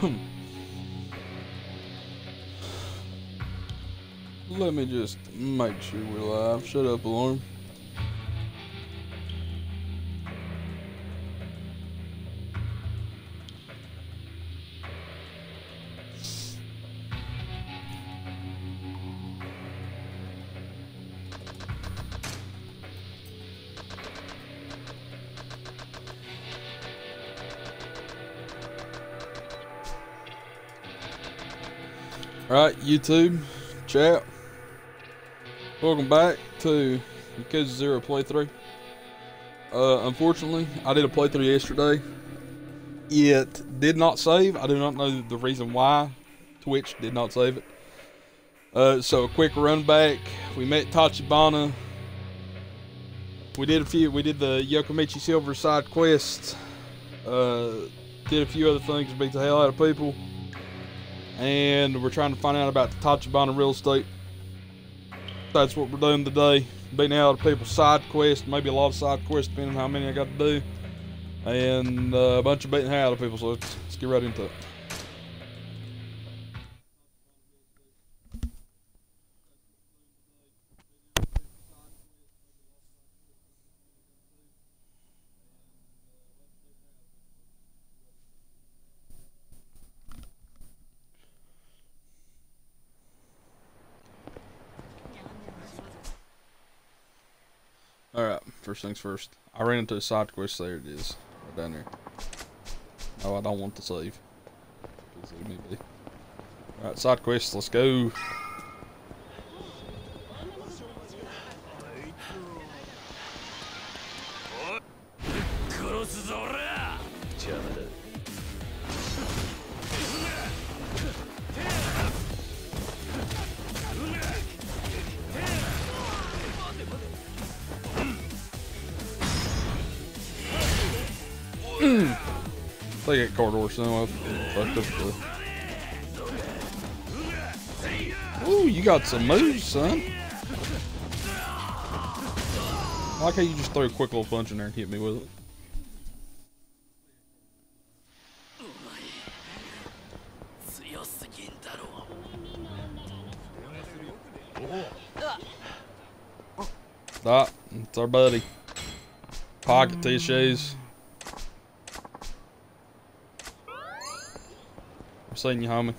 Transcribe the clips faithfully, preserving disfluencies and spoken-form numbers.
Let me just make sure we're live. Shut up, alarm. Alright, YouTube, chat. Welcome back to Yakuza Zero Playthrough. Uh, unfortunately, I did a playthrough yesterday. It did not save. I do not know the reason why Twitch did not save it. Uh, so a quick run back. We met Tachibana. We did a few. We did the Yokomichi Silver side quests. Uh, did a few other things to beat the hell out of people. And we're trying to find out about the Tachibana real estate. That's what we're doing today. Beating out of people's side quests, maybe a lot of side quests, depending on how many I got to do. And uh, a bunch of beating out of people, so let's, let's get right into it. Alright, first things first. I ran into a side quest. There it is. Right down there. Oh, I don't want to save. Alright, side quest, let's go. They get corridor soon. Fucked up the. Ooh, you got some moves, son. I like how you just throw a quick little punch in there and hit me with it. That, it's our buddy. Pocket tissues. I'm seeing you, homie.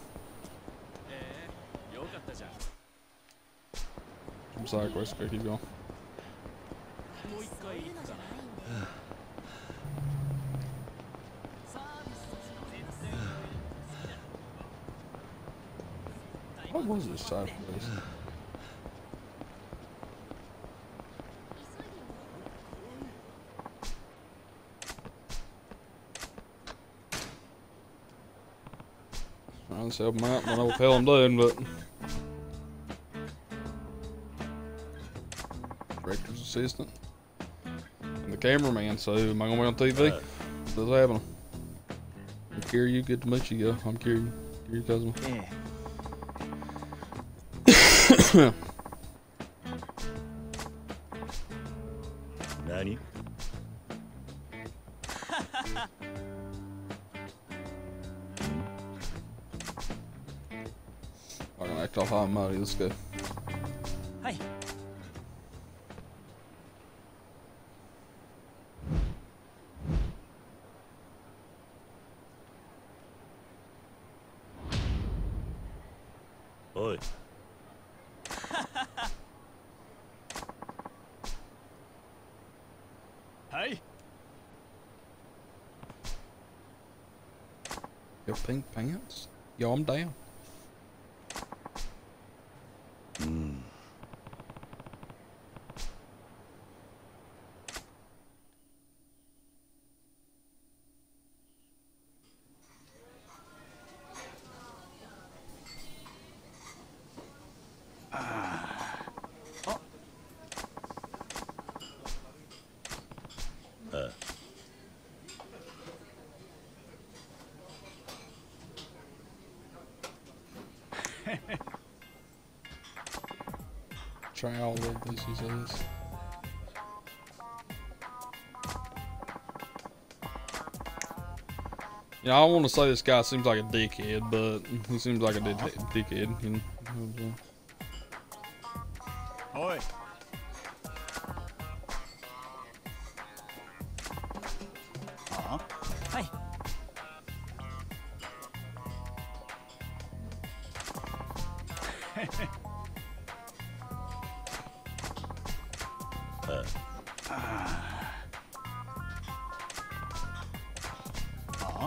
I'm sorry, quest. Okay, keep going. What was this side quest? Trying to help him out. I don't know what the hell I'm doing, but. Director's assistant. And the cameraman, so am I gonna be on T V? What's happening? I'm Kiryu, good to meet you, yo. I'm Kiryu. Kiryu Kazuma. Yeah. Nani? I'm gonna act off hot and mighty. Let's go. Hi. Oi. Hi. Yo, pink pants? Yo, I'm down. Mm. Ah. Oh. Uh. Try all of this, he says. Yeah, I want to say this guy seems like a dickhead, but he seems like a dick dickhead. You know? Oi. Uh-huh. Hey. uh. Uh-huh.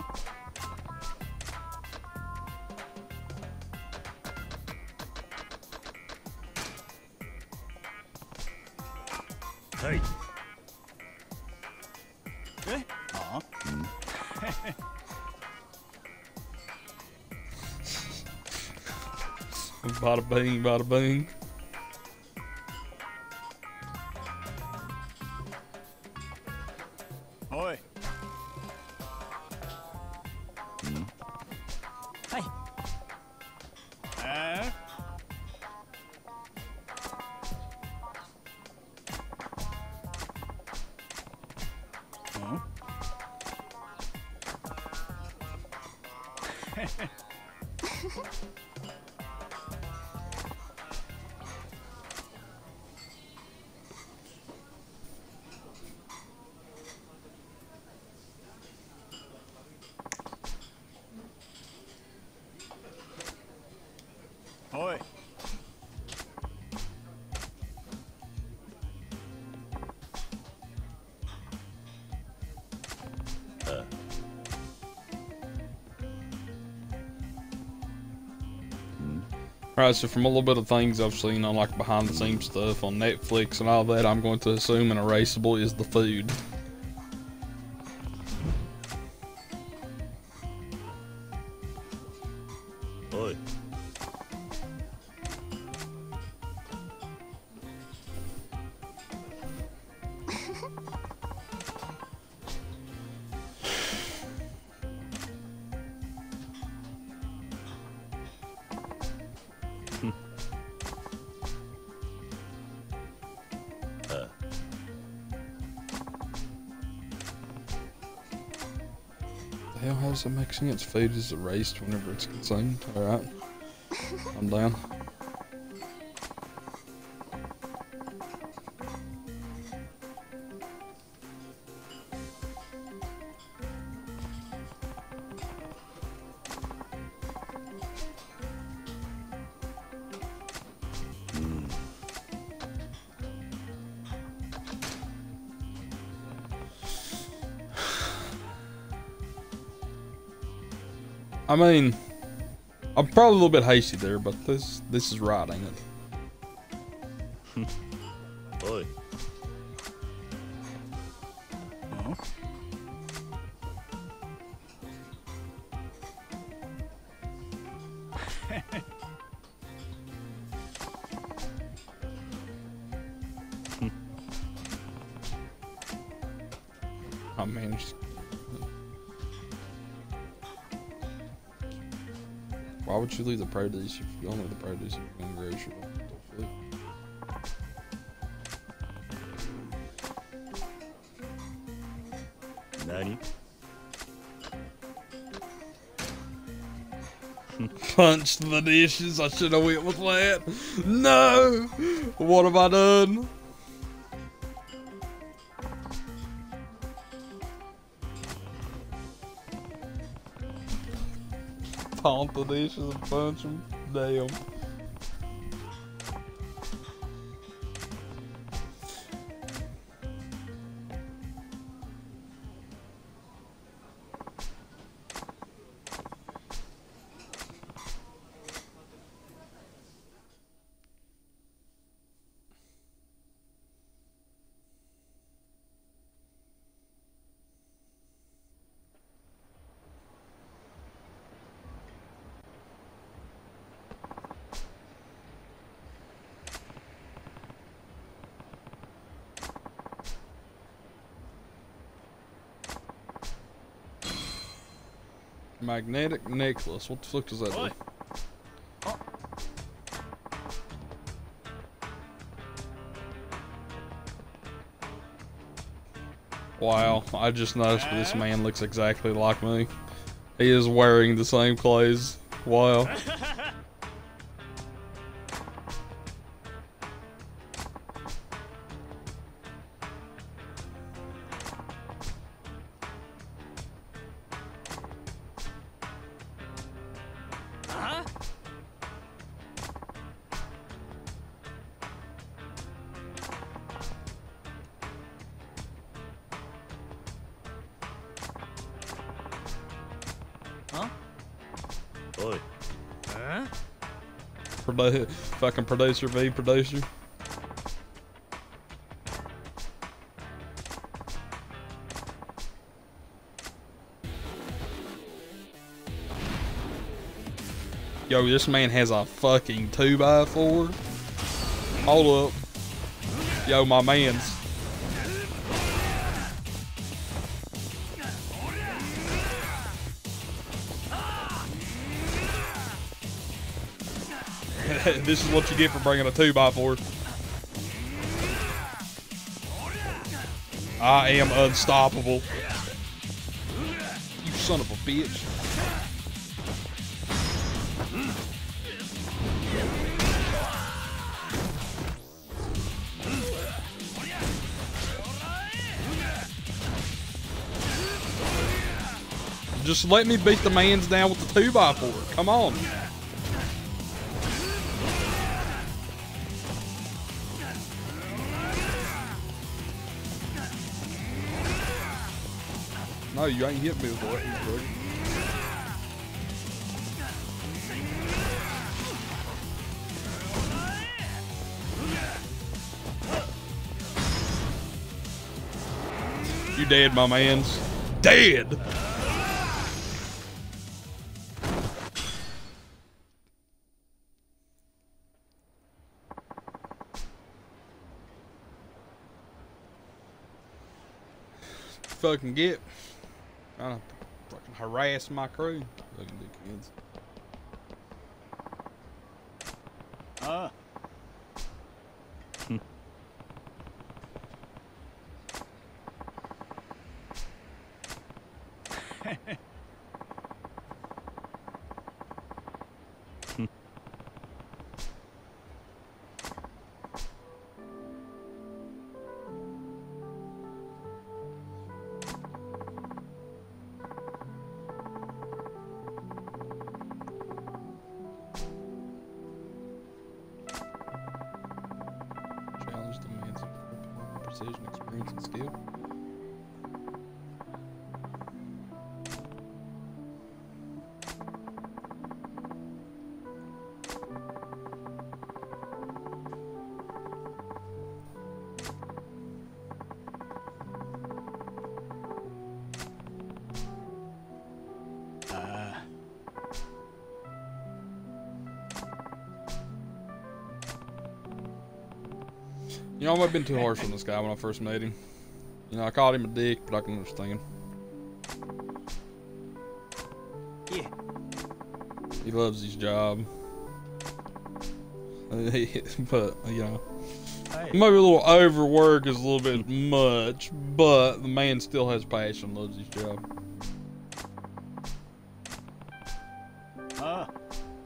Hey. Eh? Uh-huh. Bada bing, bada bing. Oi. Hmm. Hey. Uh. Huh? Oi. Uh. Alright, so from a little bit of things I've seen on like behind the scenes stuff on Netflix and all that, I'm going to assume an erasable is the food. Oi. uh. The hell, how does that make sense? Food is erased whenever it's consumed. Alright. I'm down. I mean, I'm probably a little bit hasty there, but this this is right, ain't it? Oi. Huh? I mean, just... why would you leave the produce if you don't leave the produce if you're going to grocery? Nani? Punch the dishes. I should have went with that. No! What have I done? Taunt the dishes and punch them. Damn. Magnetic necklace. What the fuck does that do? Oh. Wow, I just noticed this man looks exactly like me. He is wearing the same clothes. Wow. Oi. Produ fucking producer v producer. Yo, this man has a fucking two by four. Hold up. Yo, my man's. This is what you get for bringing a two by four. I am unstoppable. You son of a bitch. Just let me beat the man's down with the two by four. Come on. No, you ain't hit me with the weapons, bro. You dead, my mans. Dead! Fucking get. Trying to fucking harass my crew. Fucking dickheads. Ah. Challenge demands precision, experience, and skill. Ah. You know, I might have been too harsh on this guy when I first met him. You know, I called him a dick, but I can understand. Yeah. He loves his job. But, you know, Hey. maybe a little overwork is a little bit much, but the man still has passion, loves his job. Ah.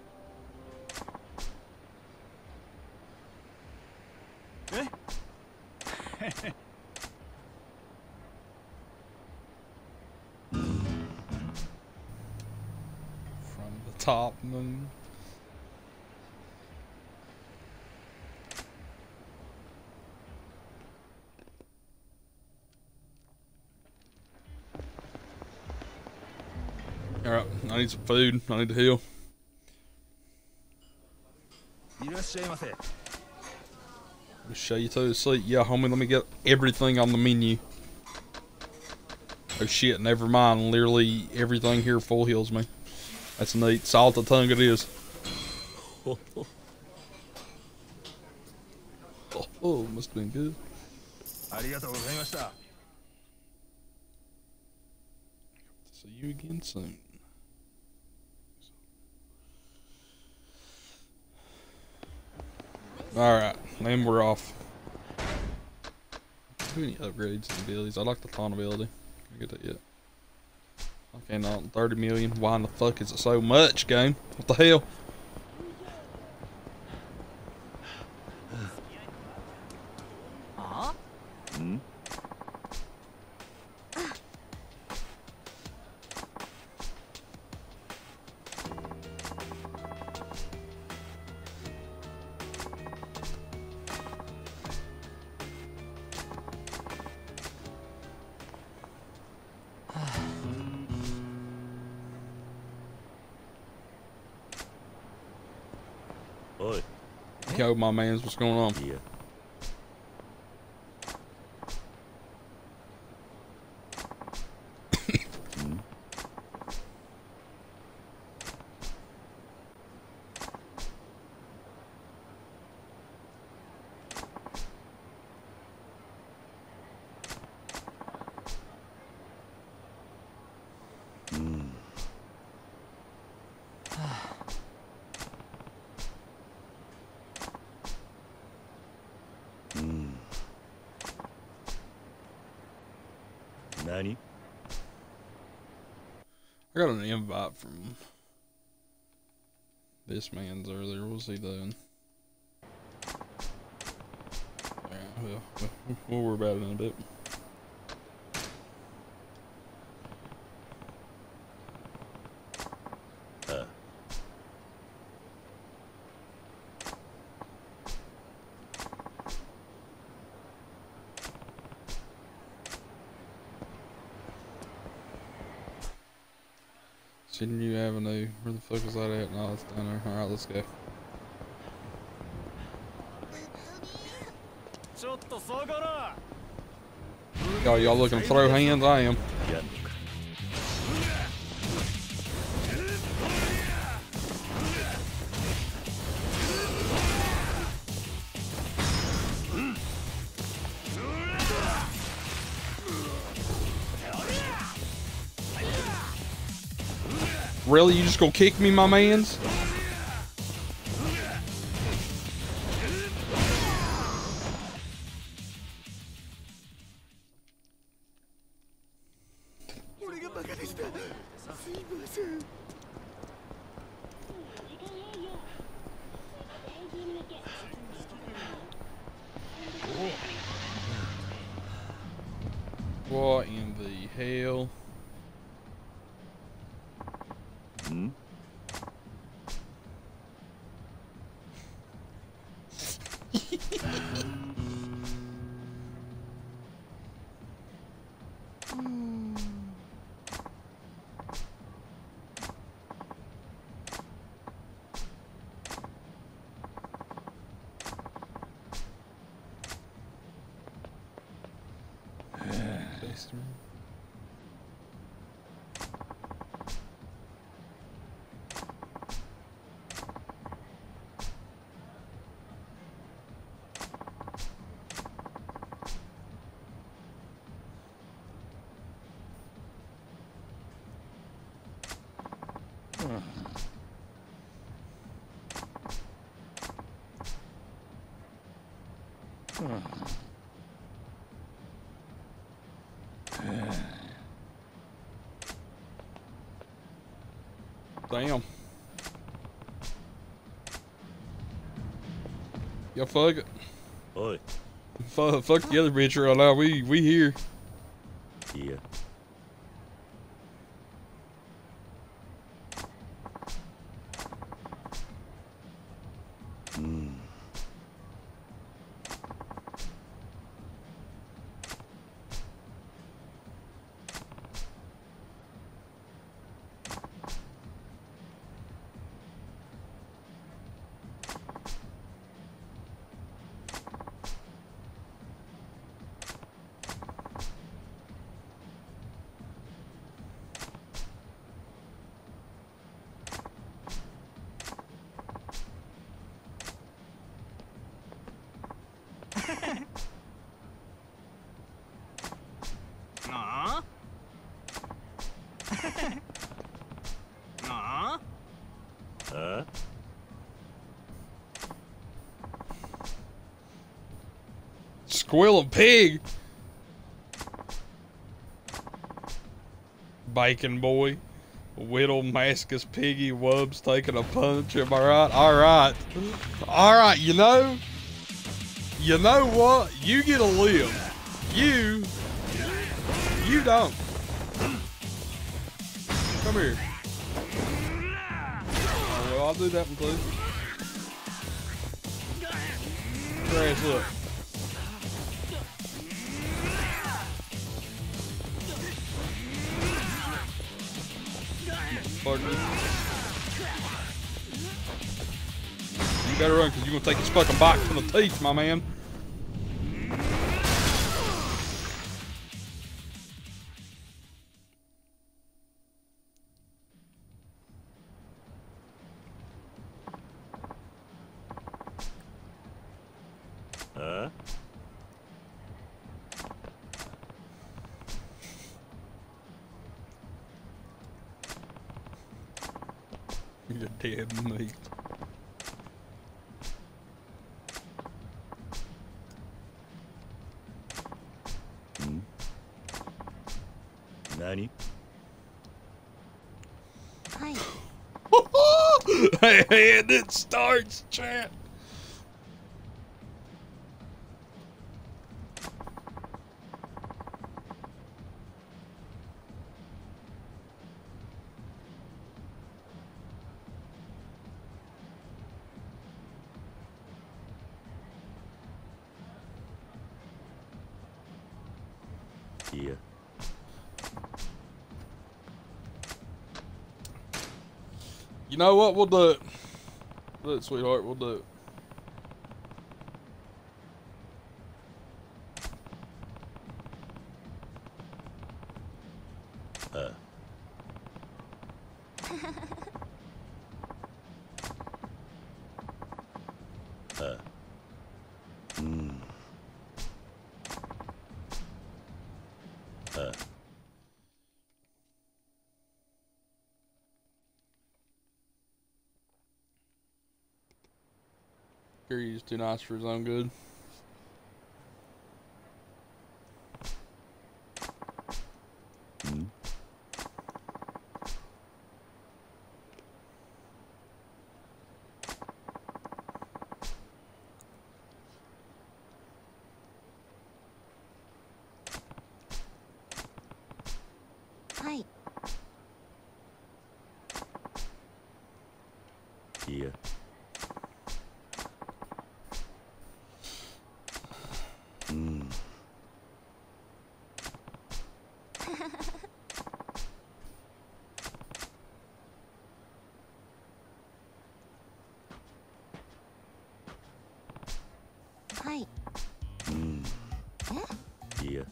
Eh? From the top moon. Alright, I need some food. I need to heal. いらっしゃいませ。 Let me show you to the seat. Yeah, homie, let me get everything on the menu. Oh shit, never mind. Literally everything here full heals me. That's neat. Salt the tongue it is. Oh, oh, must have been good. ありがとうございました。 See you again soon. Alright, then we're off. Do any upgrades to the abilities? I like the taunt ability. Can I get that yet? Oh, Okay, not thirty million. Why in the fuck is it so much, game? What the hell? Huh? Hmm? Oi. Yo, my mans, what's going on? Yeah. Hmm? Hmm. Hmm. Nani? I got an invite from this man's earlier. What was he doing? Yeah, well, we'll, we'll worry about it in a bit. Uh. Sydney Avenue. Where the fuck is that at? No, it's down there. Alright, let's go. Y'all, y'all looking to throw hands? I am. Yeah. Really? You just gonna kick me, my mans? What in the hell? Hmm? Damn. Yo, fuck it. Oi. Fuck, fuck the other bitch right now. We, we here. Yeah. Hmm. Nah. Nah. Huh? Squealing pig. Bacon Boy. Whittle Mascus Piggy Wubs taking a punch. Am I right? Alright. Alright, you know? You know what? You get a live. You. You don't. Come here. Oh, well, I'll do that one too. Crash, look. Pardon me. You better run, because you're going to take this fucking bite from the teeth, my man. Huh? You're dead meat. Hmm? Nani? Hi. And it starts, chat. Yeah. You know what? We'll do it. Do it, sweetheart. We'll do it. Uh. uh. Hmm. Uh. He's too nice for his own good. Hmm. Hi. Yeah. Hmm. Hi. Hmm. Eh? Yeah.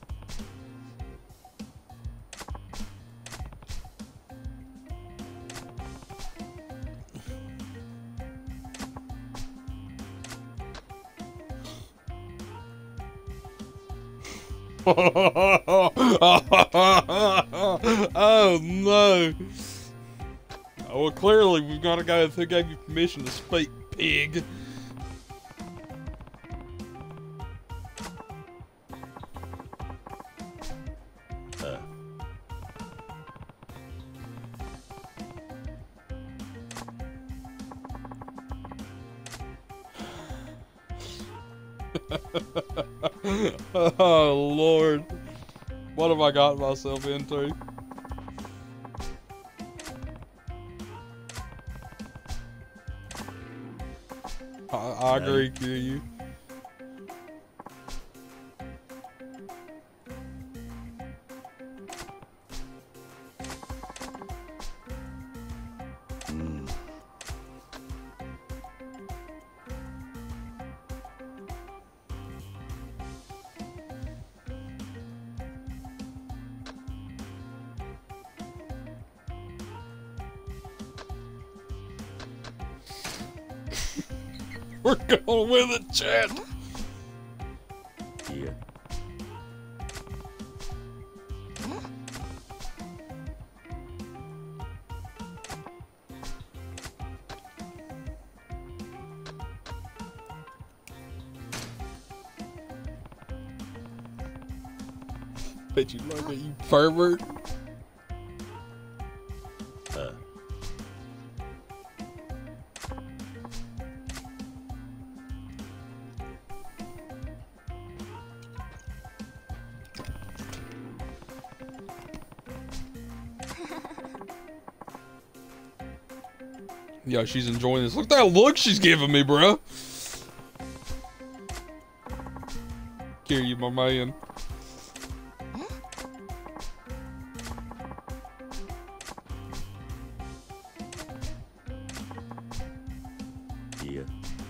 Oh no. Oh, well, clearly we've got a guy who gave you permission to speak, pig. Uh. Oh Lord. What have I gotten myself into? I, I agree, Q. Hmm. We're going with it, Chad. Yeah. Bet you love it, you pervert. Uh. Yeah, she's enjoying this. Look at that look she's giving me, bro. Here, you, my man. Yeah.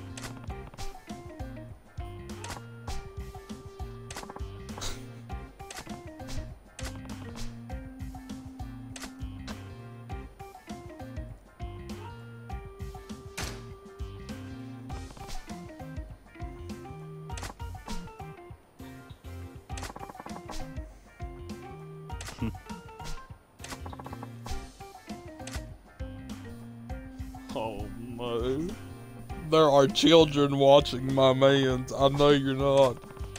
Oh no. There are children watching my mans. I know you're not.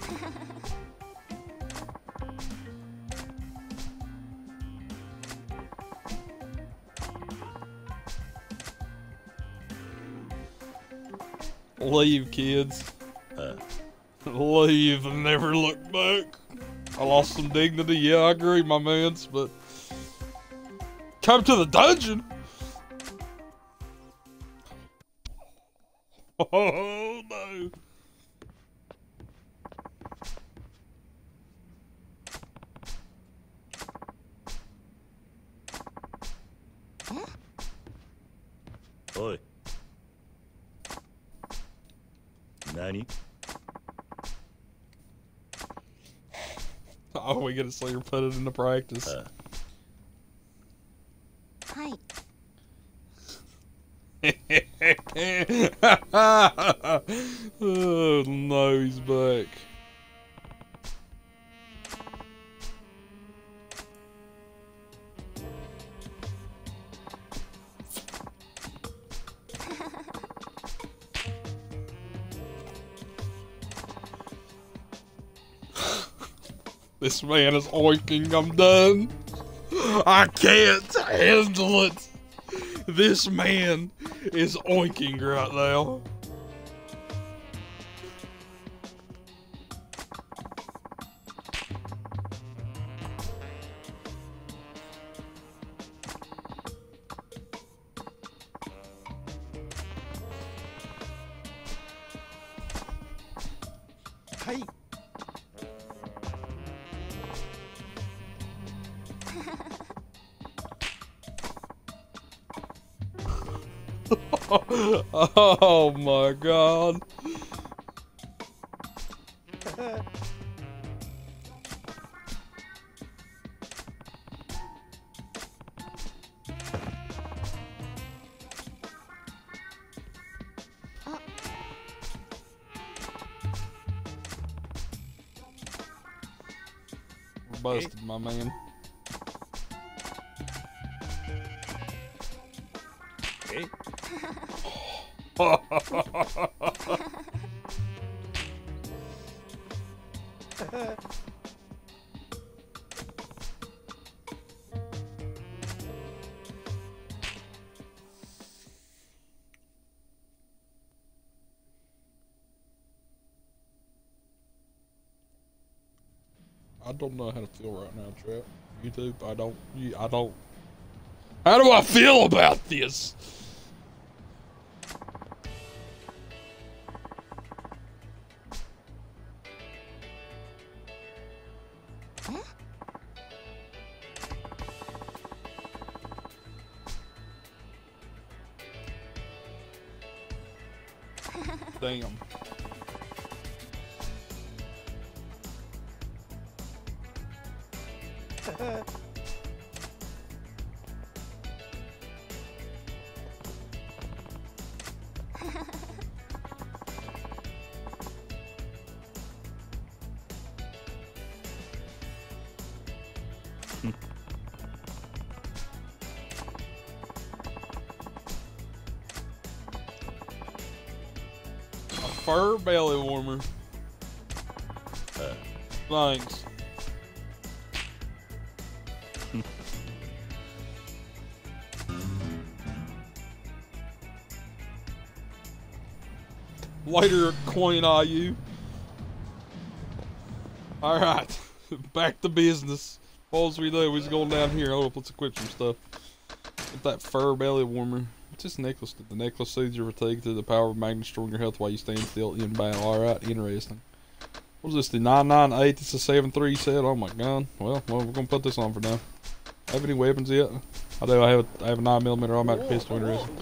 Leave, kids. Uh. Leave and never look back. I lost some dignity. Yeah, I agree, my mans, but come to the dungeon. Oh no. Oi. Nani? Oh, we gotta see her put it into practice. Uh. Hi. Oh no, he's back. This man is oinking. I'm done. I can't handle it. This man is oinking right now. Hey. Oh my god. We're busted, my man. Hey. I don't know how to feel right now, Trap. YouTube, I don't. you- I don't. How do I feel about this? Damn. A fur belly warmer. Uh. Thanks. Later, Queen I U. Alright. Back to business. What else we do? We just going down here. Hold up, let's equip some stuff. Get that fur belly warmer. What's this necklace? The necklace soothes your fatigue through the power of magnet, restoring your health while you stand still in battle. Alright, interesting. What's this? The nine nine eight? It's a seven three set. Oh my god. Well, well, we're gonna put this on for now. Have any weapons yet? I do. I have a, I have a nine millimeter automatic pistol. Interesting.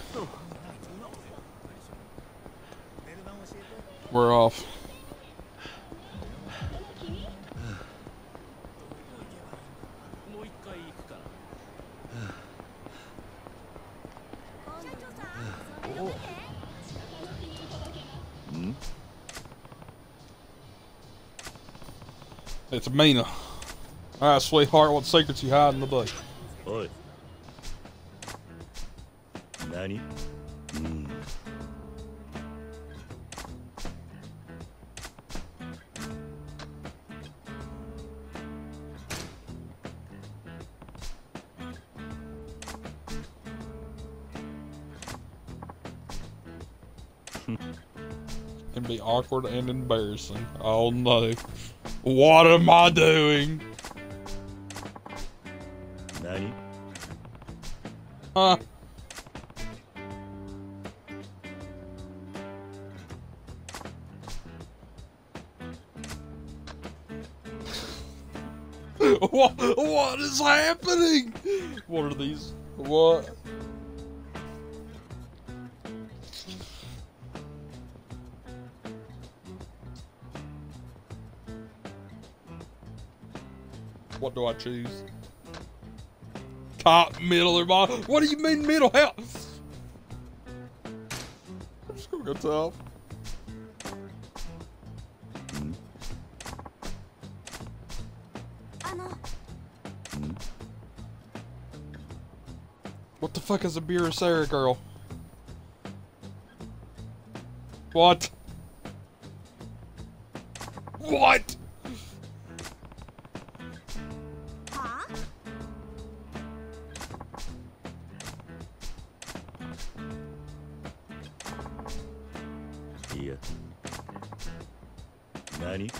We're off. It's Mina. Alright, sweetheart, what secrets you hide in the book? Oi. Nani? Mm. Can be awkward and embarrassing. Oh no. What am I doing? Nani? Huh? What, what is happening? What are these? What? What do I choose? Top, middle, or bottom? What do you mean middle? Hell, I'm just gonna go top. Mm. Mm. What the fuck is a Burasera girl? What? What? Yeah. Nani?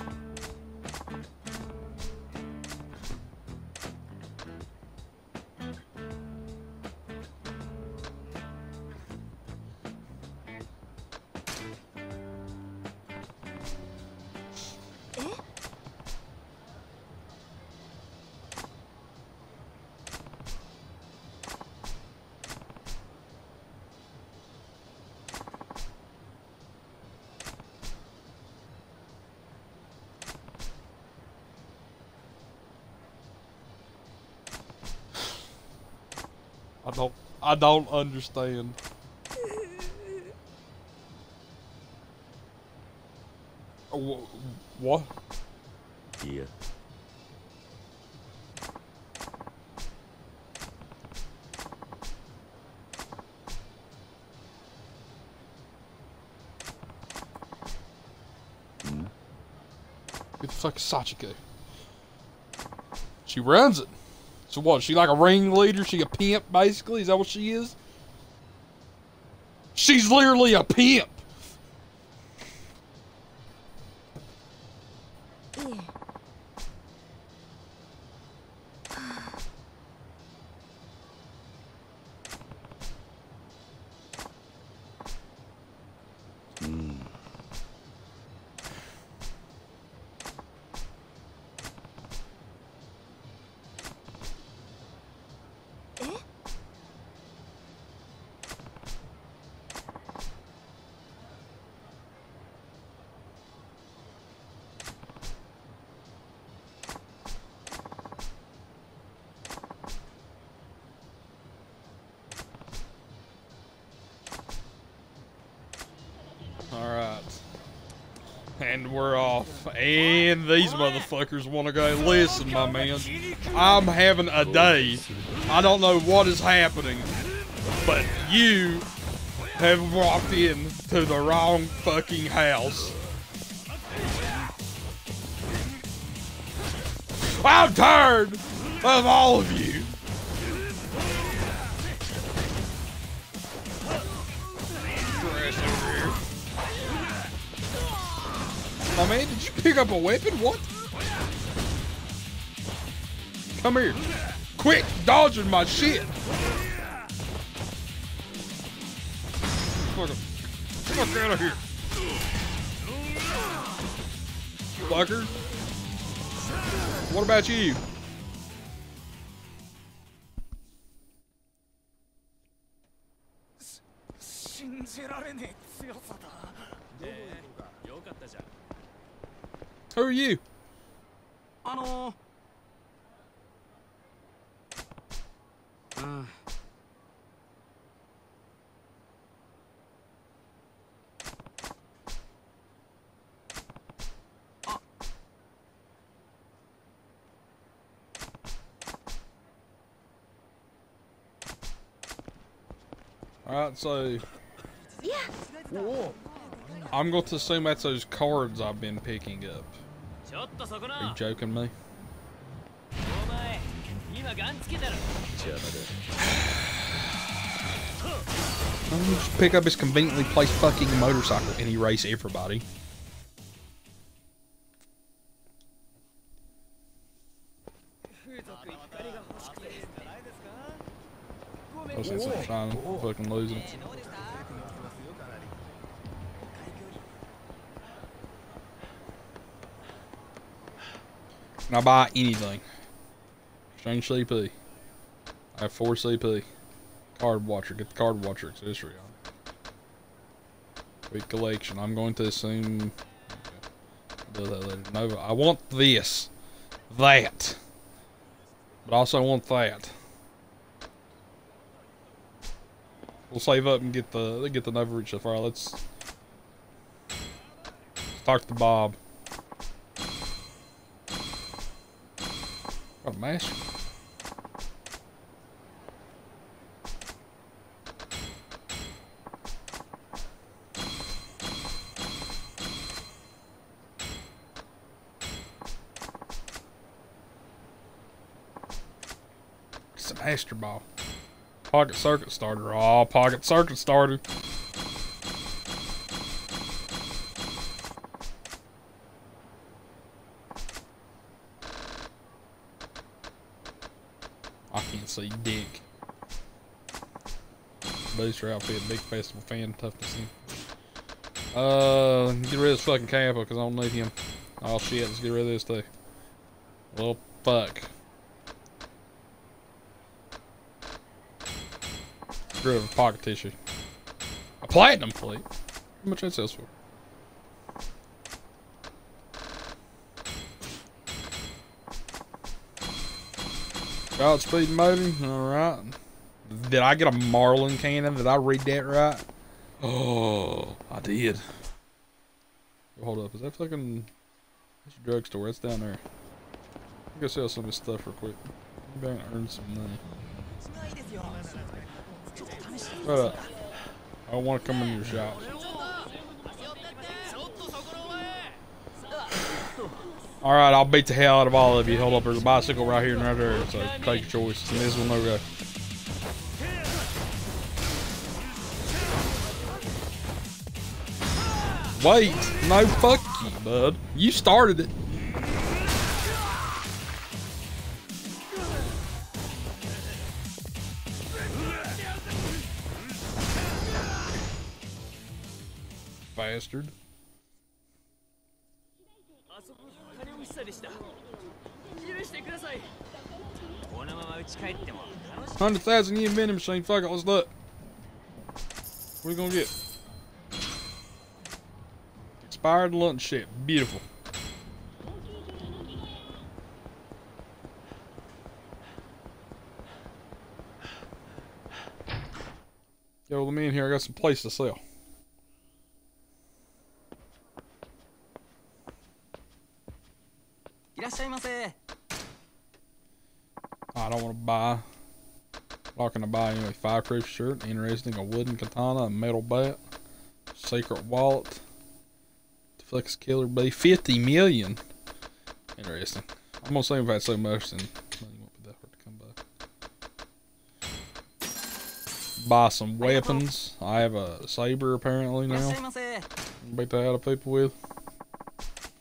I don't, I don't understand. Wh- What? Yeah. Mm. Who the fuck is Sachiko? She runs it. So what, she like a ringleader? She a pimp, basically? Is that what she is? She's literally a pimp! Mm. Alright. And we're off. And these motherfuckers want to go. Listen, my man. I'm having a day. I don't know what is happening. But you have walked in to the wrong fucking house. I'm tired of all of you. Trash over here. My man, did you pick up a weapon? What? Come here. Quit dodging my shit. Fuck, fuck out of here. Fucker. What about you? Who are you? あのー、うん。あ。 Alright, so Yeah. I'm going to assume that's those cards I've been picking up. Are you joking me? I'm gonna just pick up his conveniently placed fucking motorcycle and erase everybody. Oh, since I'm trying to fucking lose it. Can I buy anything? Exchange C P. I have four C P. Card watcher. Get the card watcher accessory on it. Week collection. I'm going to assume. Okay. I'll do that later. Nova. I want this. That. But I also want that. We'll save up and get the get the Nova Reach so far. Let's, let's talk to Bob. Got a mask. It's an Astro Ball. Pocket circuit starter. Oh, pocket circuit starter. I can't see dick. Booster outfit, big festival fan, tough to see. Uh, get rid of this fucking Kappa because I don't need him. Oh shit, let's get rid of this too. Well, fuck. Get rid of a pocket tissue. A platinum plate? How much that sells for? Godspeed motor, alright. Did I get a Marlin cannon? Did I read that right? Oh, I did. Hold up, is that fucking... That's your drugstore, that's down there. I'm gonna sell some of this stuff real quick. Maybe I can earn some money. Shut up. I don't want to come in your shop. Alright, I'll beat the hell out of all of you. Hold up, there's a bicycle right here and right there, so take your choice. And this one, no go. Wait, no, fuck you, bud. You started it. Bastard. Hundred thousand yen vending machine. Fuck it, let's look. What are we gonna get? Expired lunch shit. Beautiful. Yo, let me in here. I got some place to sell. I don't want to buy. Not gonna buy anyway. Firecraft shirt. Interesting. A wooden katana. A metal bat. Secret wallet. Flex Killer Bee. fifty million. Interesting. I'm gonna say if I so much, then money won't be that hard to come by. Buy some weapons. I have a saber apparently now. Beat the hell out of people with.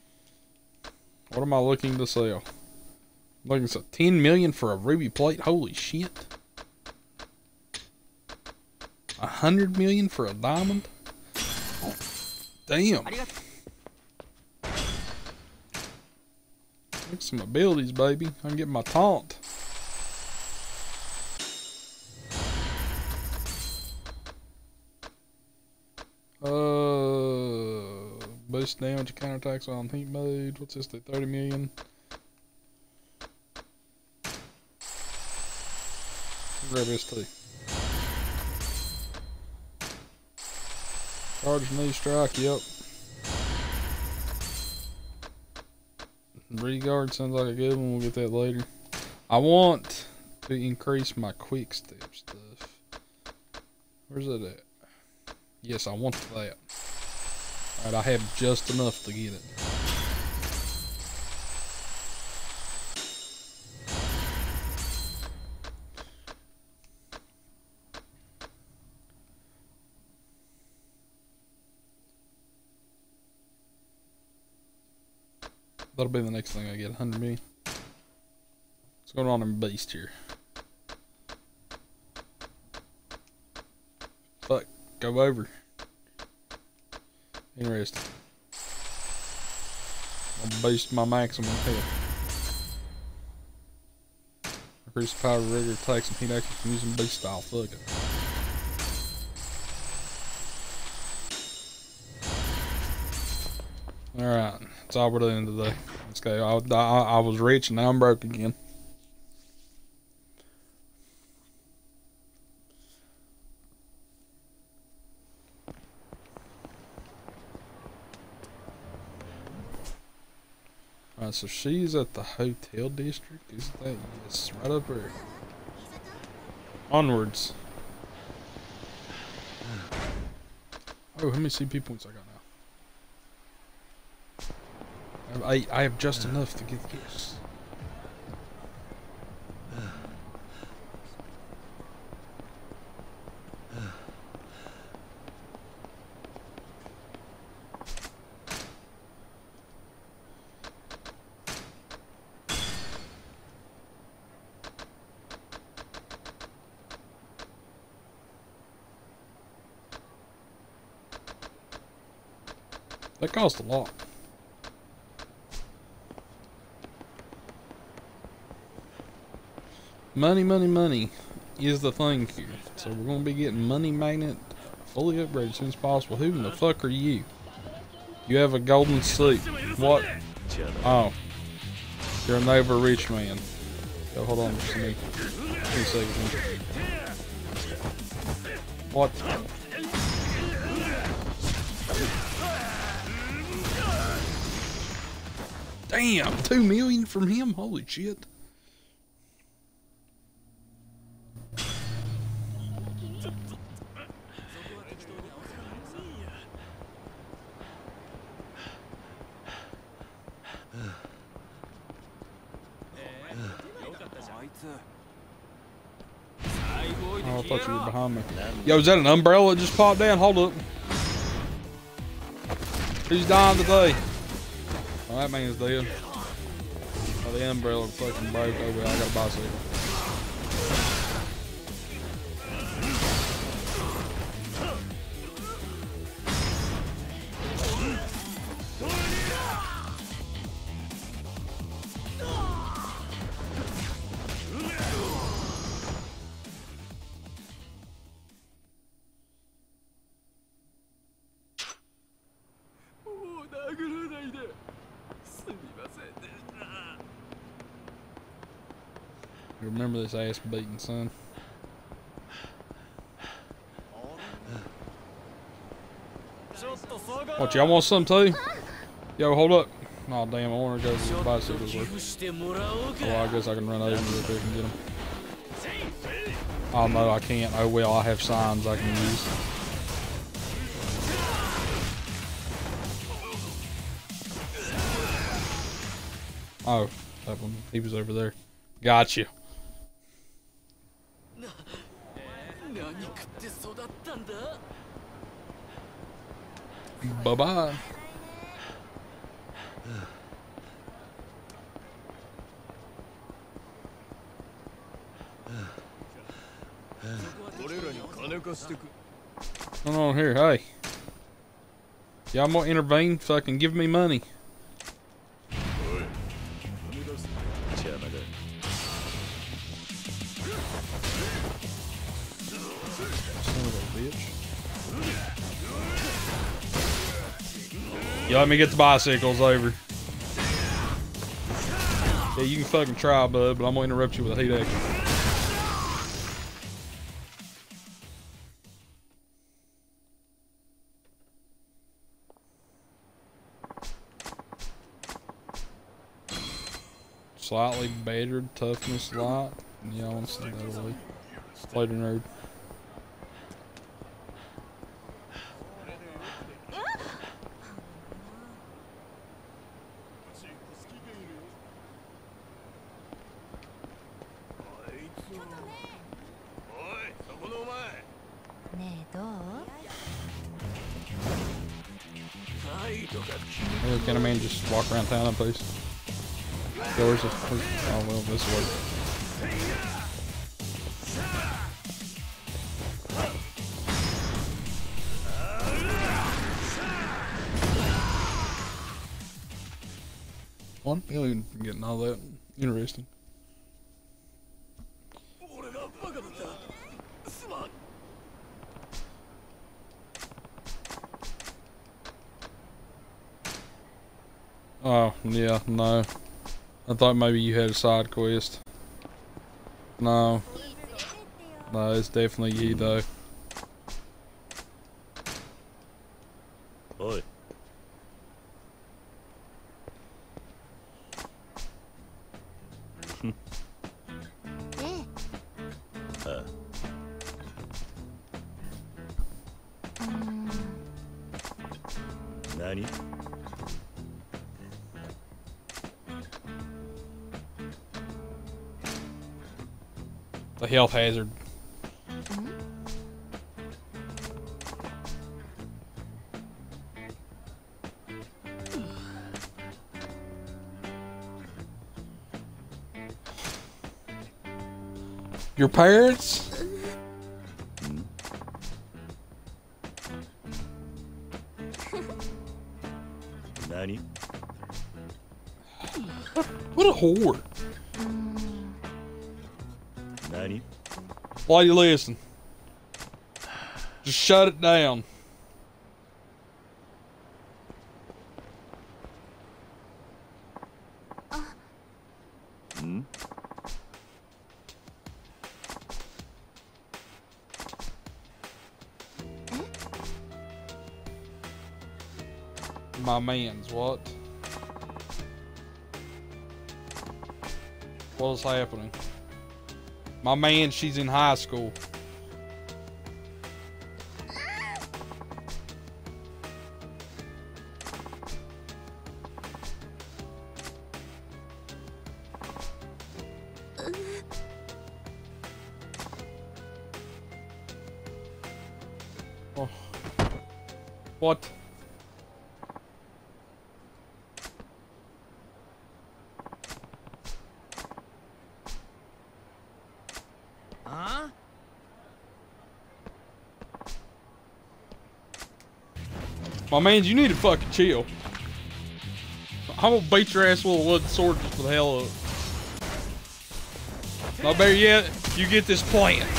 What am I looking to sell? Looking at ten million for a ruby plate. Holy shit! A hundred million for a diamond. Damn. Look at some abilities, baby. I can get my taunt. Uh, boost damage, counterattacks on heat mode. What's this? Do thirty million. Grab this too. Charge knee strike. Yep. Regard sounds like a good one. We'll get that later. I want to increase my quick step stuff. Where's that at? Yes, I want that. Alright, I have just enough to get it. That'll be the next thing I get, one hundred million. What's going on in Beast here? Fuck, go over. Interesting. I'll boost my maximum health. Increase the power of regular attacks and heat action from using beast style. Fuck it. Alright, that's all we're doing today. Let's go. I, I, I was rich and now I'm broke again. Alright, so she's at the hotel district. Is that? Yes, right up there. Onwards. Oh, how many C P points I got now? I, I have just enough to get this. That cost a lot. Money, money, money is the thing here. So we're going to be getting Money Magnet fully upgraded as soon as possible. Who in the fuck are you? You have a golden suit. What? Oh. You're a Nova rich man. Yo, hold on just a minute. Two seconds. What? Damn, two million from him? Holy shit. Oh, I thought you were behind me. Yo, is that an umbrella that just popped down? Hold up. Who's dying today? Oh, that man's dead. Oh, the umbrella fucking broke over. I got a bicycle. Remember this ass beating, son. What, y'all want some too? Yo, hold up. Oh damn, I want to go to the bicycles. Oh, I guess I can run over real quick and get them. Oh no, I can't. Oh well, I have signs I can use. Oh, that one. He was over there. Got you. Bye bye. What's going on here? Hey. Y'all want to intervene so I can give me money? 邪魔だ。 Son of a bitch. You let me get the bicycles over. Yeah, you can fucking try, bud, but I'm gonna interrupt you with a heat action. Slightly battered, toughness light. Yeah, I want to send that away. Later, nerd. Hey, can a man just walk around town, please? Doors are, oh well, this way. One? You ain't even getting all that. Interesting. Oh, yeah, no. I thought maybe you had a side quest. No. No, it's definitely you, though. Oi. uh. Nani? The health hazard. Your parents? Hmm? Nani? What a whore. Nani? Why you listen? Just shut it down. Hmm? My man's what? What's happening? My man, she's in high school. Oh. What? Huh? My man, you need to fucking chill. I'm gonna beat your ass with a wooden sword just for the hell of it. No better yet, you get this plant.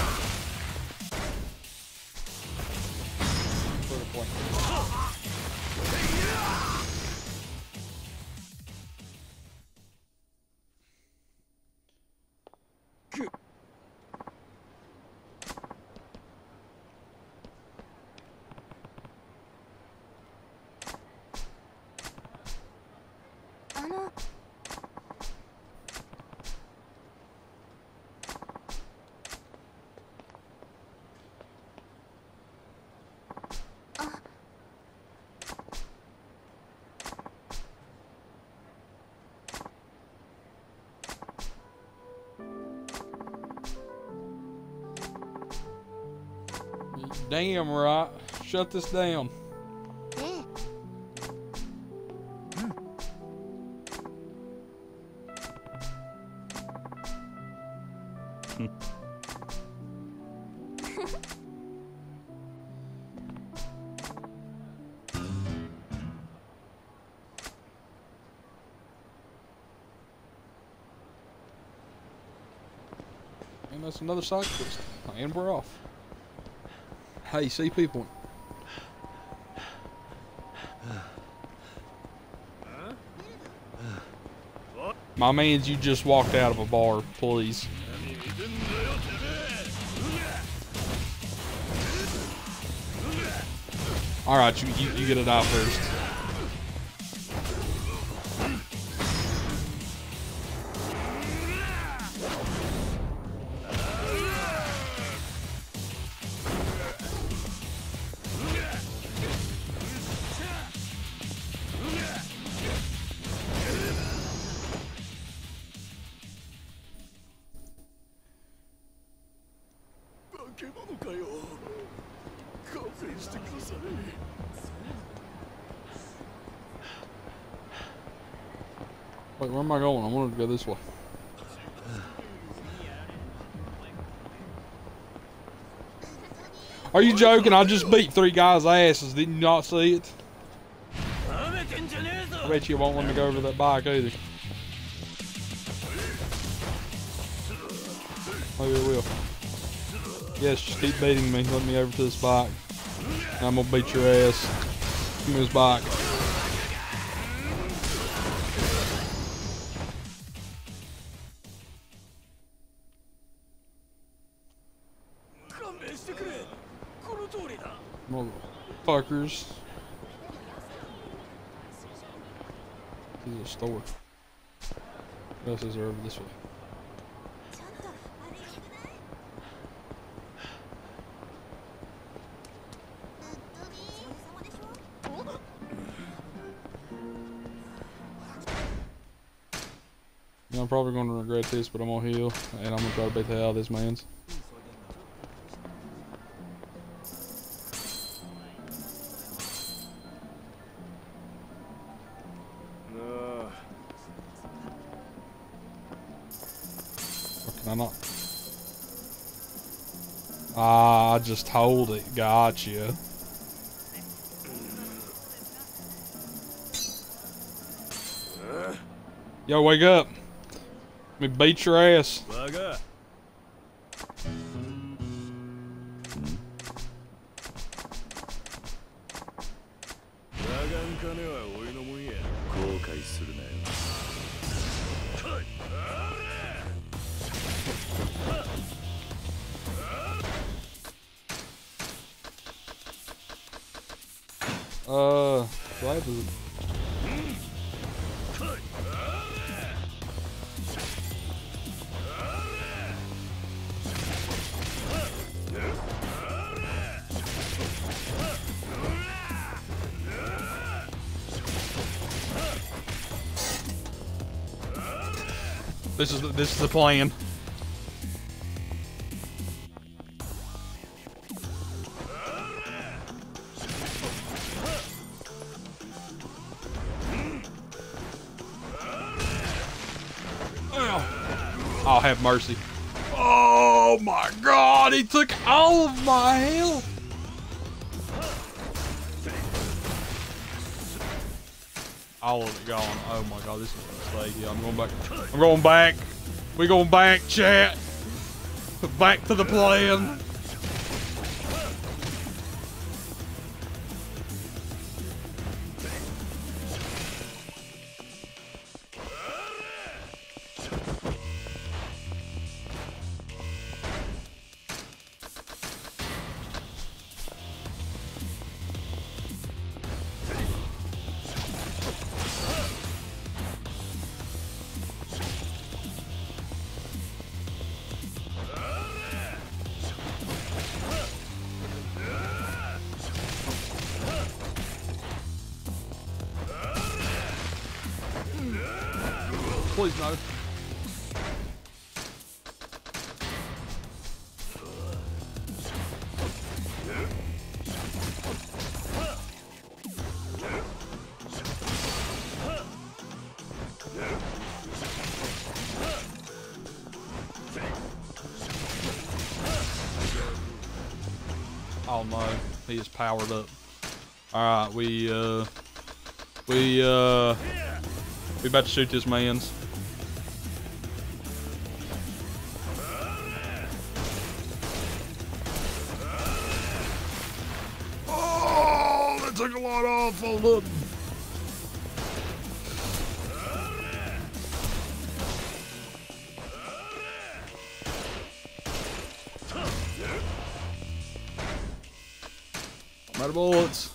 Damn right. Shut this down. And that's another side quest. And we're off. Hey, C P point. My mans, you just walked out of a bar, please. Alright, you, you, you get it out first. Wait, where am I going? I wanted to go this way. Are you joking? I just beat three guys' asses. Did you not see it? I bet you won't let me go over that bike either. Maybe it will. Yes, just keep beating me. Let me over to this bike. And I'm gonna beat your ass. Give me this bike. Motherfuckers. To the store. What else is there over this way? I'm probably going to regret this, but I'm gonna heal and I'm gonna try to beat the hell out of this man's. Can I not? Ah, I just hold it. Gotcha. Yo, wake up. Let me beat your ass. Uh, right. This is the, this is the plan. I'll have mercy. Oh my God, he took all of my health. All of it gone. Oh my God, this is a mistake. I'm going back. I'm going back. We going back, chat. Back to the plan. Please no. Oh no, he is powered up. Alright, we uh we uh we about to shoot this man's. took a lot off. Hold up. I'm out of bullets.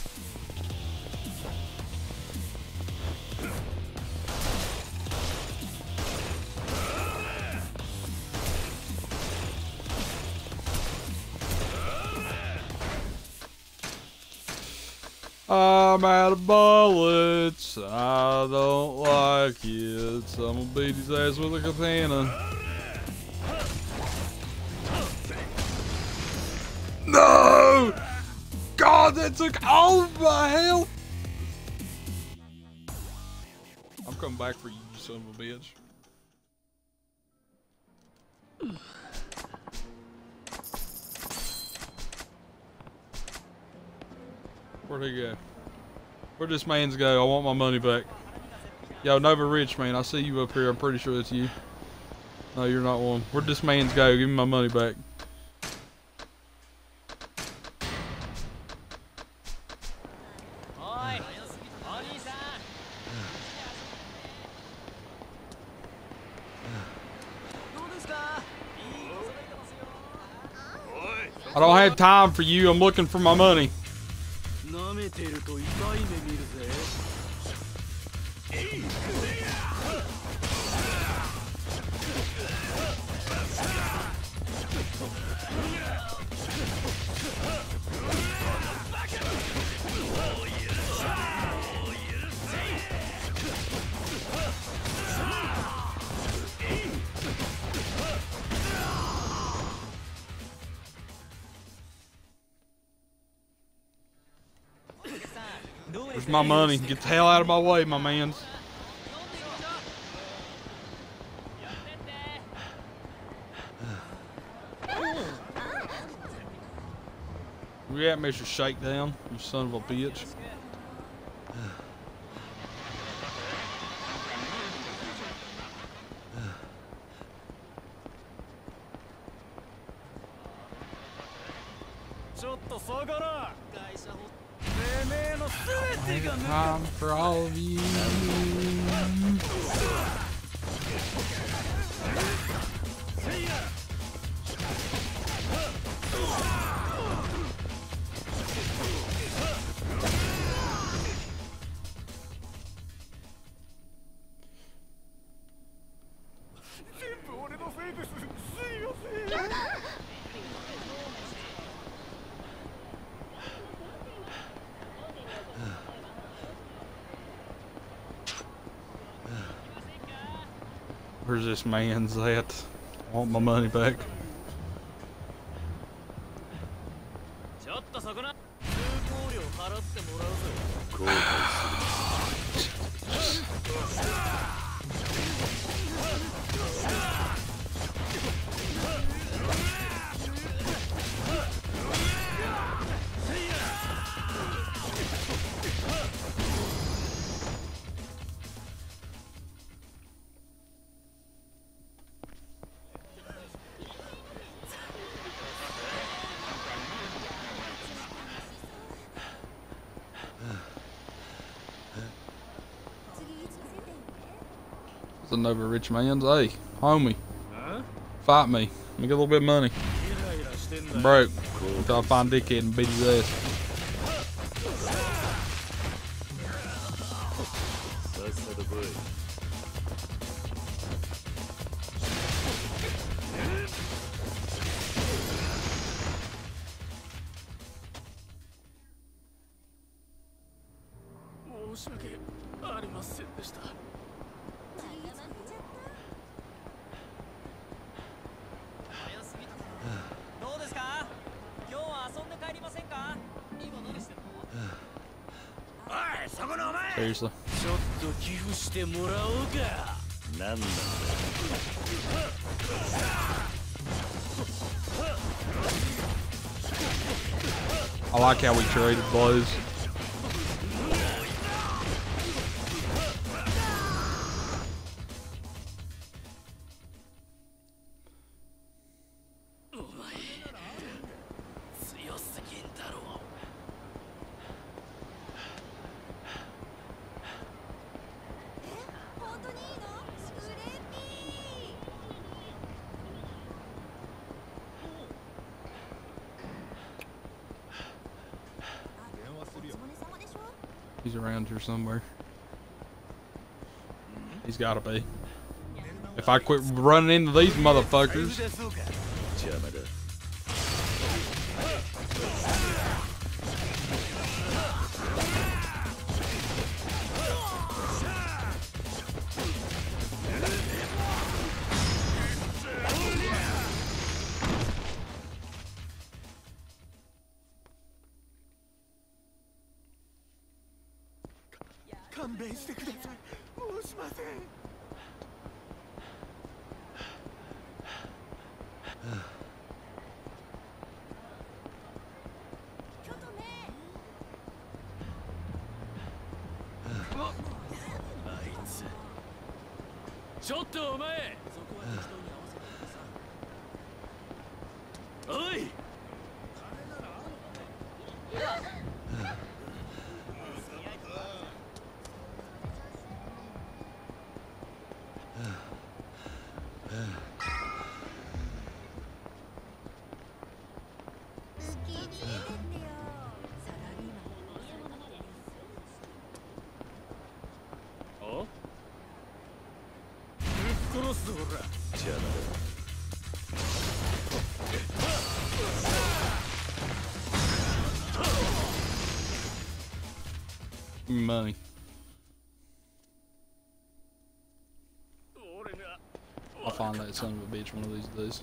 I'm out of bullets. I don't like it. So I'm gonna beat his ass with a katana. No! God, that took all of my health. I'm coming back for you, you son of a bitch. Where'd he go? Where'd this man's go? I want my money back. Yo, Nova Rich, man, I see you up here. I'm pretty sure that's you. No, you're not one. Where'd this man's go? Give me my money back. I don't have time for you. I'm looking for my money. Where's my money? Get the hell out of my way, my mans. Where you at, Mister Shakedown? You son of a bitch. Time for all of you. Where's this man's at? I want my money back. The Nova Rich man's. Hey, homie. Huh? Fight me. Let me get a little bit of money. I'm broke. Until I find Dickhead and beat his ass. Seriously. I like how we traded blows. He's around here somewhere. He's gotta be. If I quit running into these motherfuckers. 邪魔だ。 勘弁してください。申しません。あいつ。ちょっとお前。おい。殺すぞほら。邪魔だ。 Money. I'll find that son of a bitch one of these days.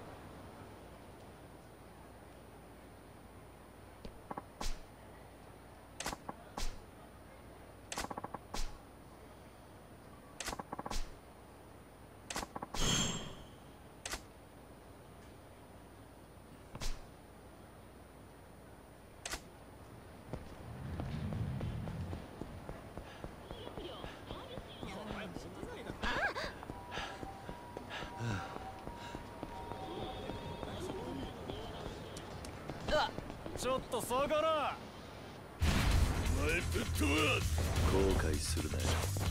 ちょっと下がら。お前ぶっ飛ば。 後悔するなよ。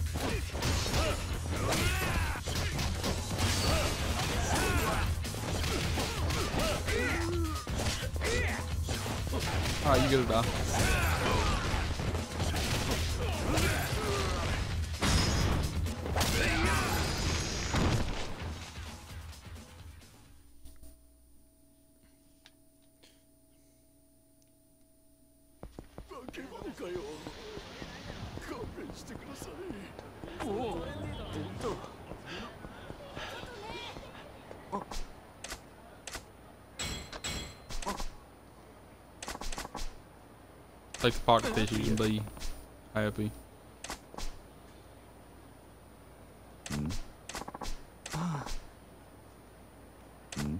Alright, you get it, die. Take the pocket fishes and be happy. Hmm? Hmm?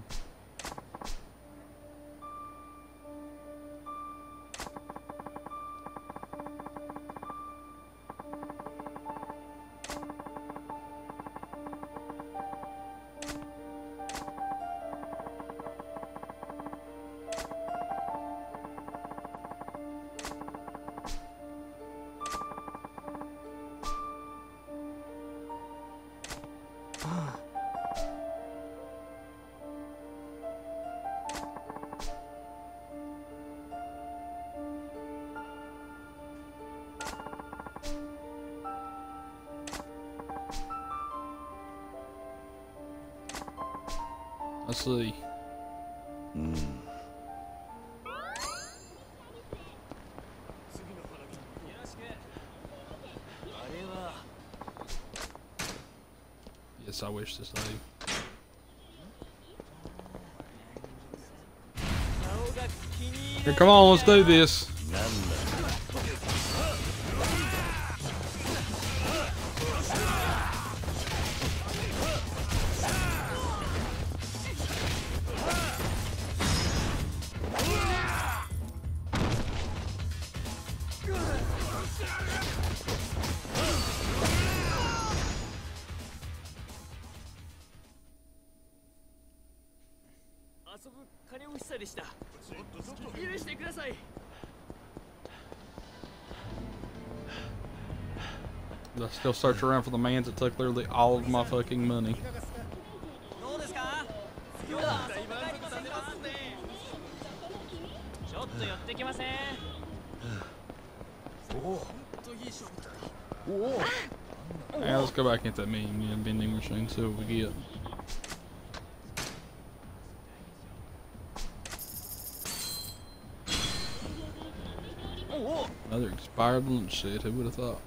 Let's see. Hmm. Yes, I wish to save. Here, come on, let's do this. I still search around for the mans that took literally all of my fucking money. Yeah, let's go back into that meme, yeah, vending machine, see what we get. Another expired lunch set, who would have thought?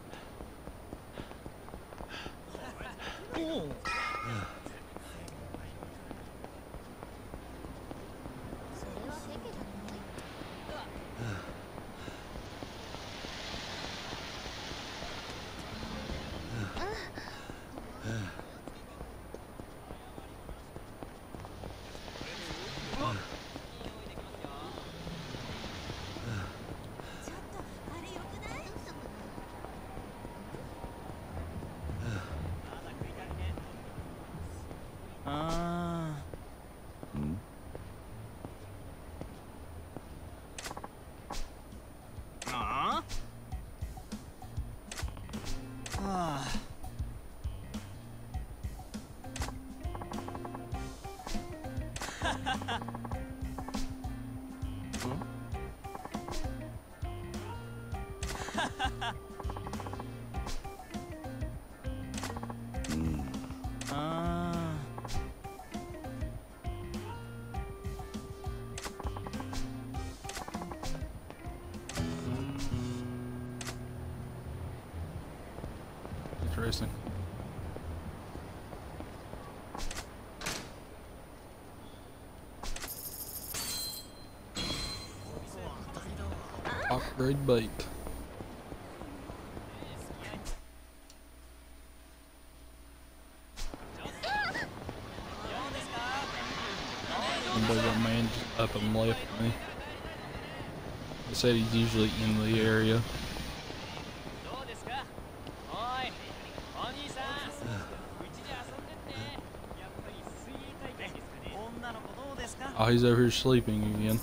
Interesting. Upgrade bait. Somebody got man just up and left me. They said he's usually in the area. Oh, he's over here sleeping again.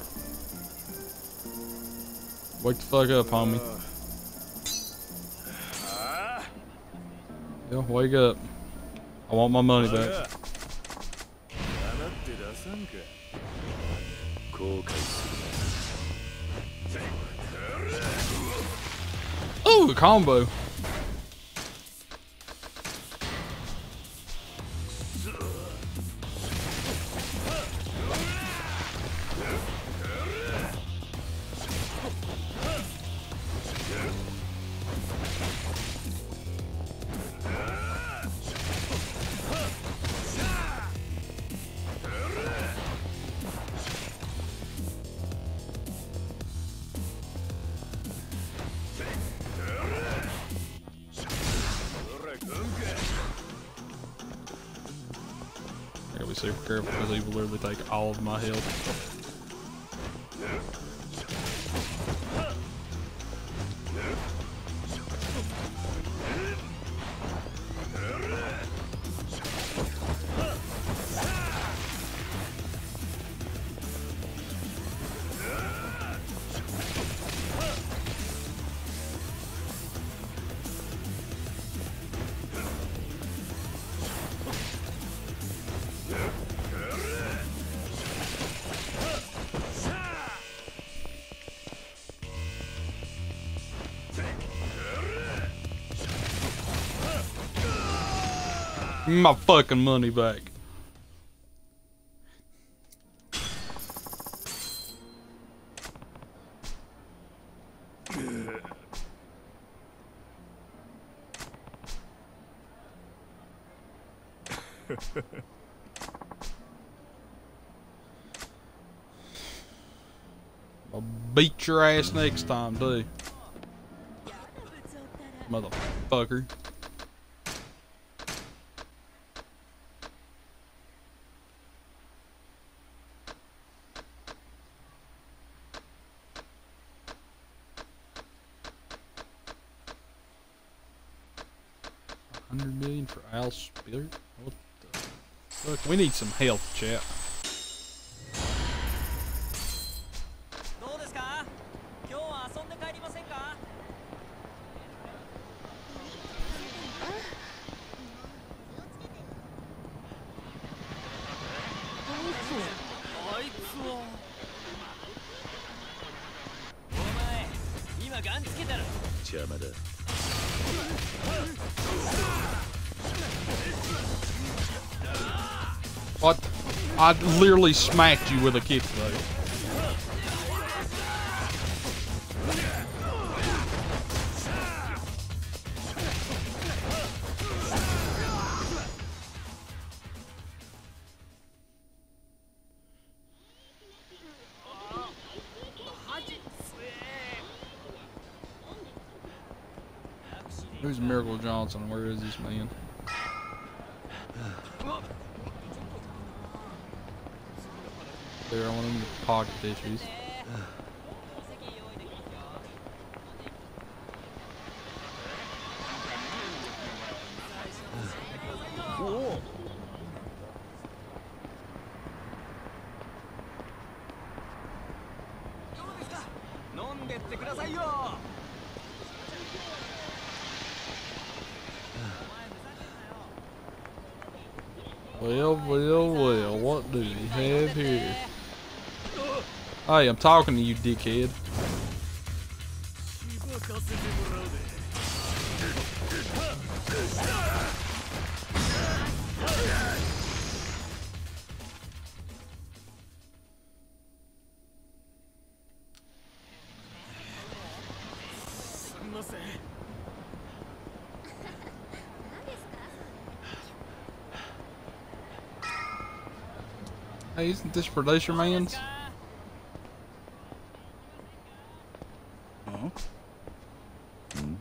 Wake the fuck up, homie. Yeah, wake up. I want my money back. Ooh, a combo. I gotta be super careful because he will literally take all of my health. My fucking money back. I'll beat your ass next time, too. Motherfucker. Hundred million for Al Spiller? What the fuck? We need some health, chat. 邪魔だ。 What? I literally smacked you with a kick though. Who's Miracle Johnson? Where is this man? There, I want him to pocket tissues. Well, well, well, what do we have here? Hey, I'm talking to you, dickhead. Hey, isn't this Producer Man's? Huh? Hmm?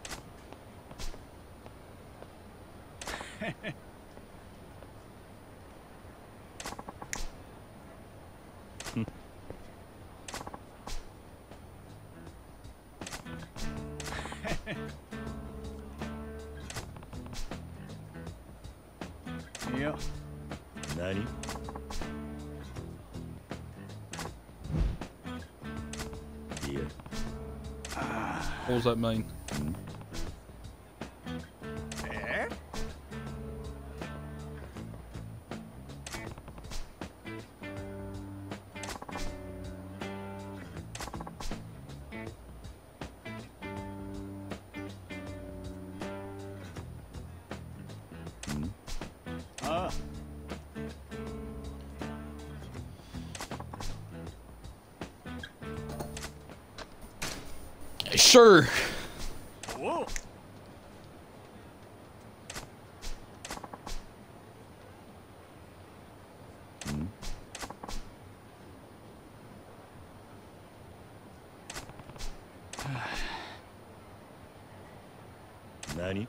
Yeah. Nani? Yeah. What does that mean? Hmm? Eh? Hmm? Ah. Sure. Whoa. Hmm? Nani?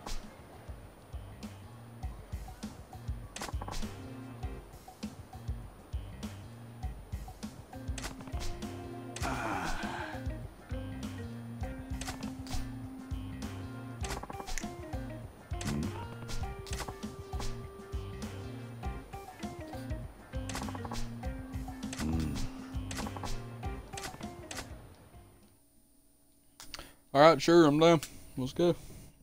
All right, sure, I'm down. Let's go.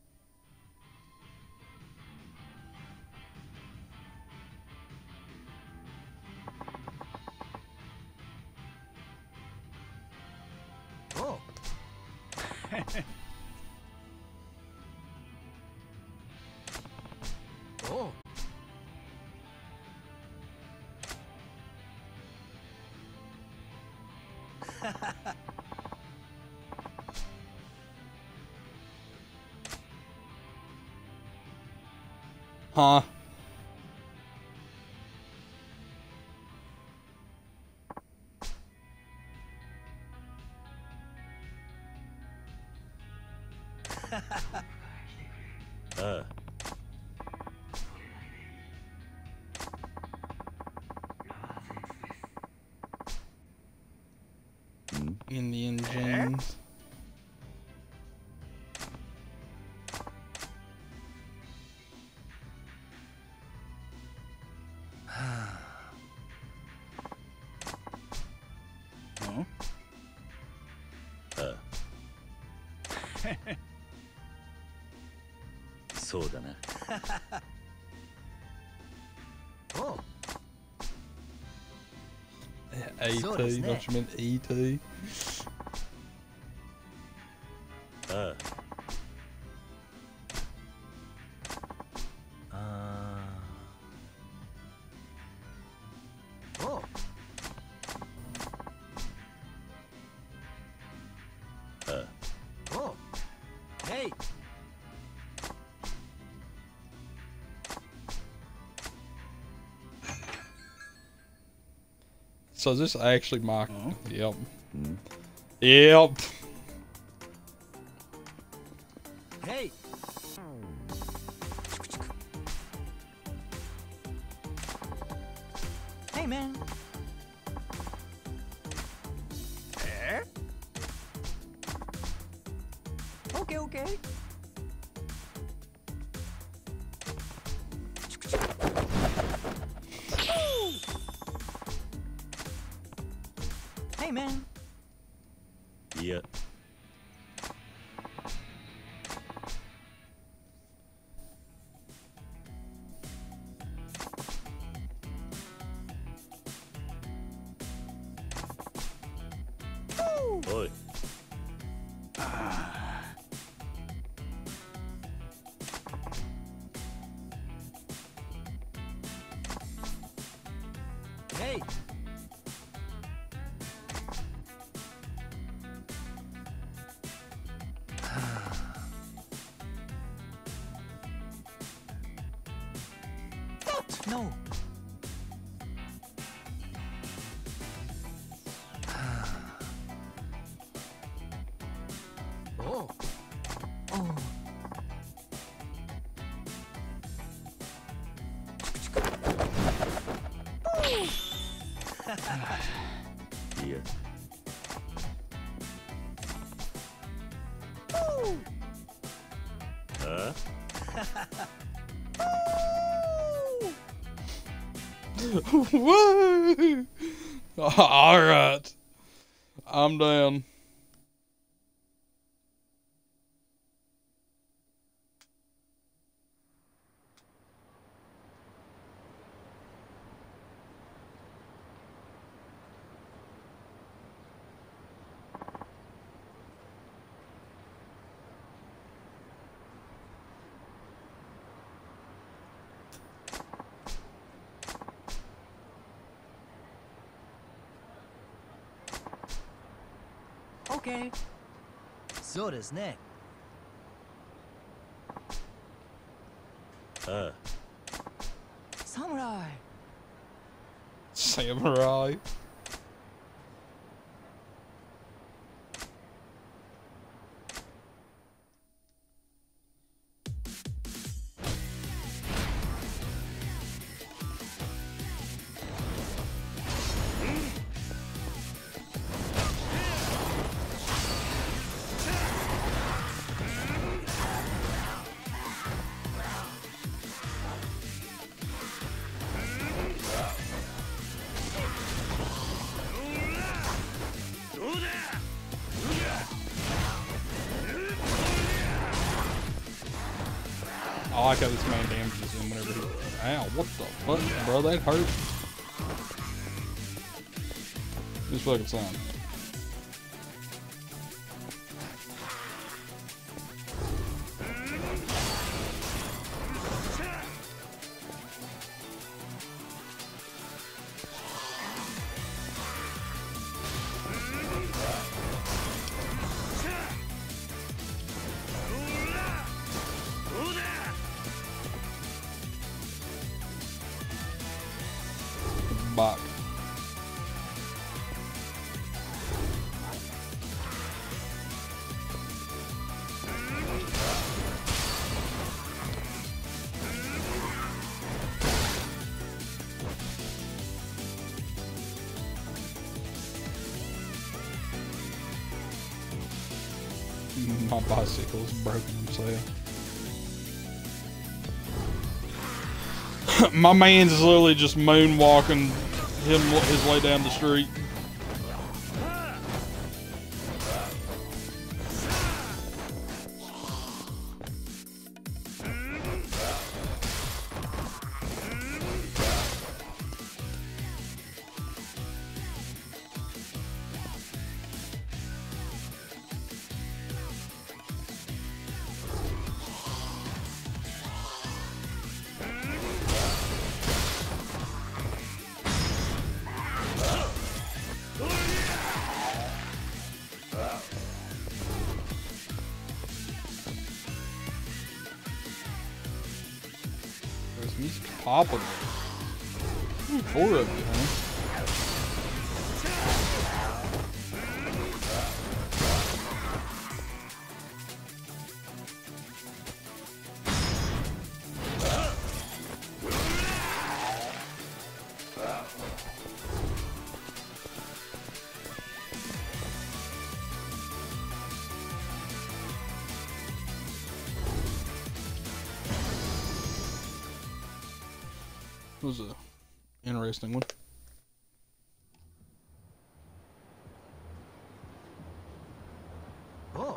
Oh. Oh. Huh? Ah. Hmm? Indian jeans. Huh? Ah. そうだな。おう。 A T, don't you mean E T? Uh. Uh. Oh. Uh. Oh. Hey. So is this actually my? Mhm. Yep. Mm. Yep. Hey. Hey, man. Eh? Okay, okay. Hey, man. Yeah. Oi. Hey. What? No. Oh. Oh. Yeah. Huh? Woo! All right. I'm down. Okay. そうですね。ああ。Samurai. Samurai. I like how this man damages him whenever he. Ow, what the fuck, bro? That hurt. This fucking son. Bop. My bicycle's broken himself. My man's is literally just moonwalking him his way down the street. popping it. Ooh, four of you, huh? It was a interesting one. Oh.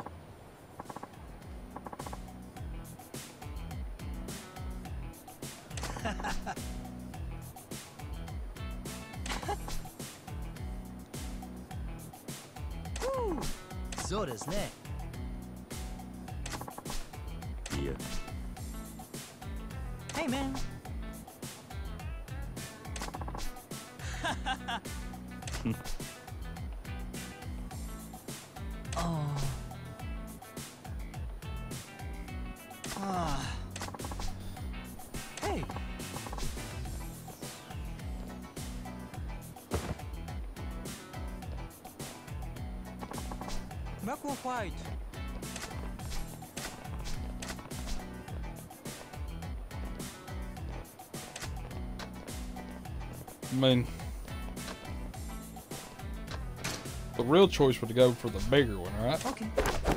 Woo! そうですね。いや。Hey man. Oh. Ah. Hey. Back will fight. I mean, the real choice would go for the bigger one, right? Okay.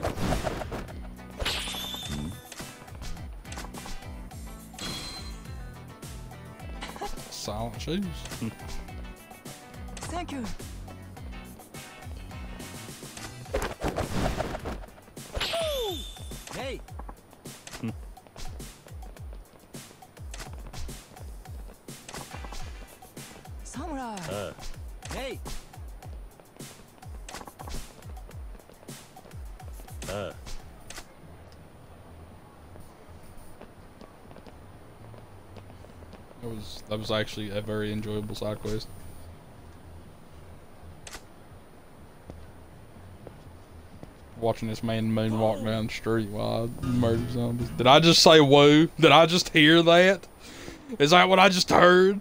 Silent shoes. Thank you. Hey. Samurai. Uh. Hey. Uh. That was that was actually a very enjoyable side quest. Watching this man moonwalk down the street while I murder zombies. Did I just say whoa? Did I just hear that? Is that what I just heard?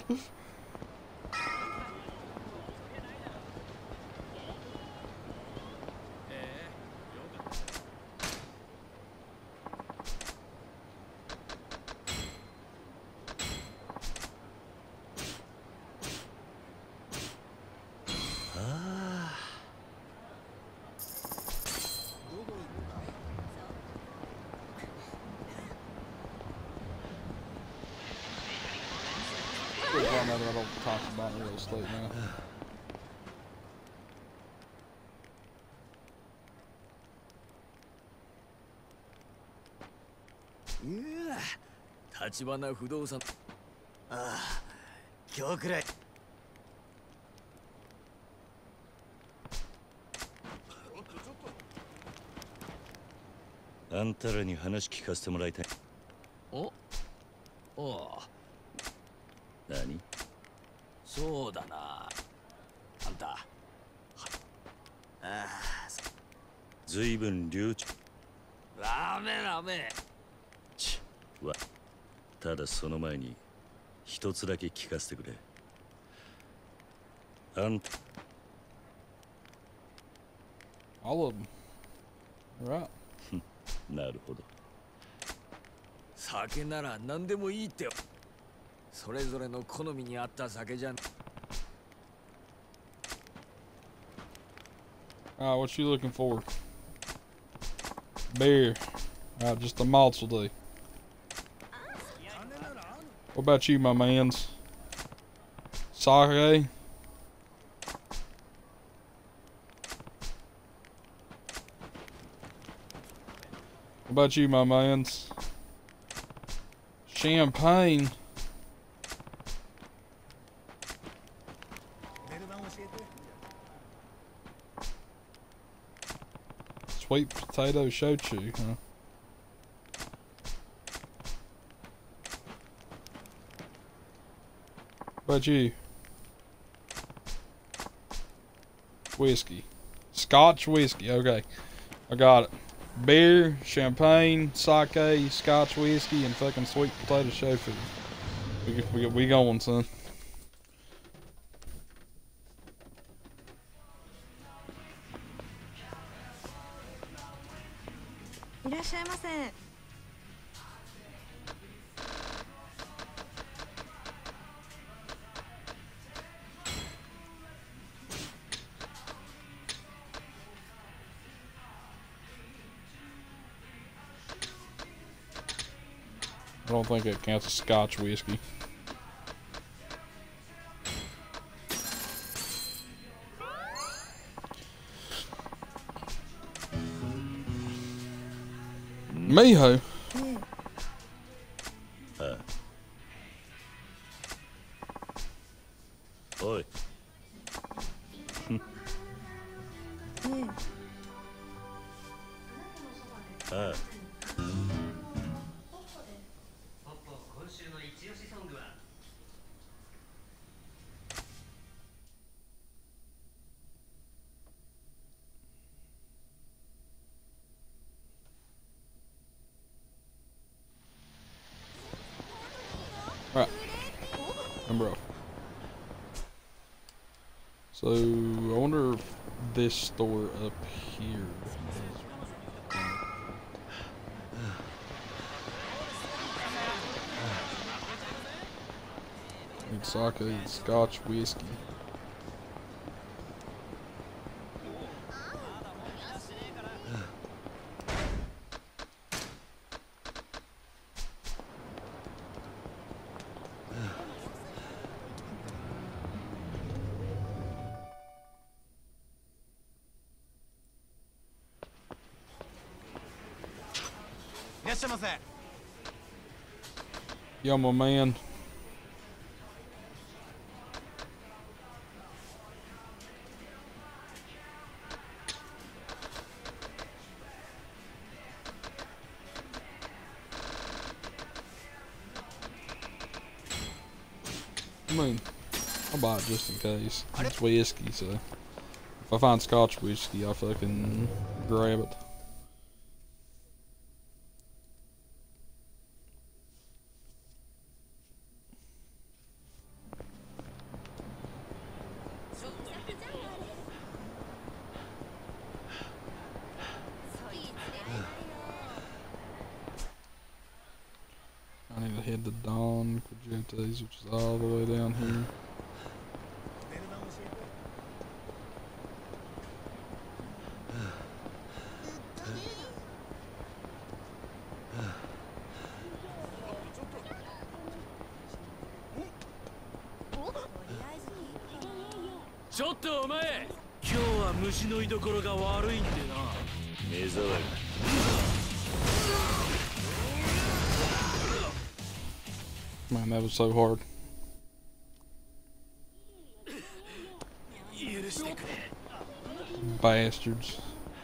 I don't talk about real estate now. うわ、立花不動産。ああ、今日くらい。 あんたらに話聞かせてもらいたい。 お、おう。 何？ そうだな。あんた。ああ。 ずいぶん流暢。 ダメダメ。 ちわ。ただその前に一つだけ聞かせてくれ。あんた。 All of them. Right. なるほど。 酒なら何でもいいってよ。それぞれの好みに合った酒じゃん。 Alright, what you looking for? Beer. Alright, just the malts will do. What about you, my mans? Sake? What about you, my mans? Champagne? Sweet potato shochu, huh? What about you? Whiskey. Scotch whiskey, okay. I got it. Beer, champagne, sake, Scotch whiskey, and fucking sweet potato shofu. We we we going, son. I don't think it counts as Scotch whiskey. Miho. Uh. Oi. Uh. 今週の一押しソングは Alright. Number off. So, I wonder if this store up here is... Need sake and Scotch whiskey. Yo, my man. I mean, I'll buy it just in case. It's whiskey, so if I find Scotch whiskey, I'll fucking grab it. I need to head to Don Quadrantes, which is all the way down here. Man, that was so hard. Bastards.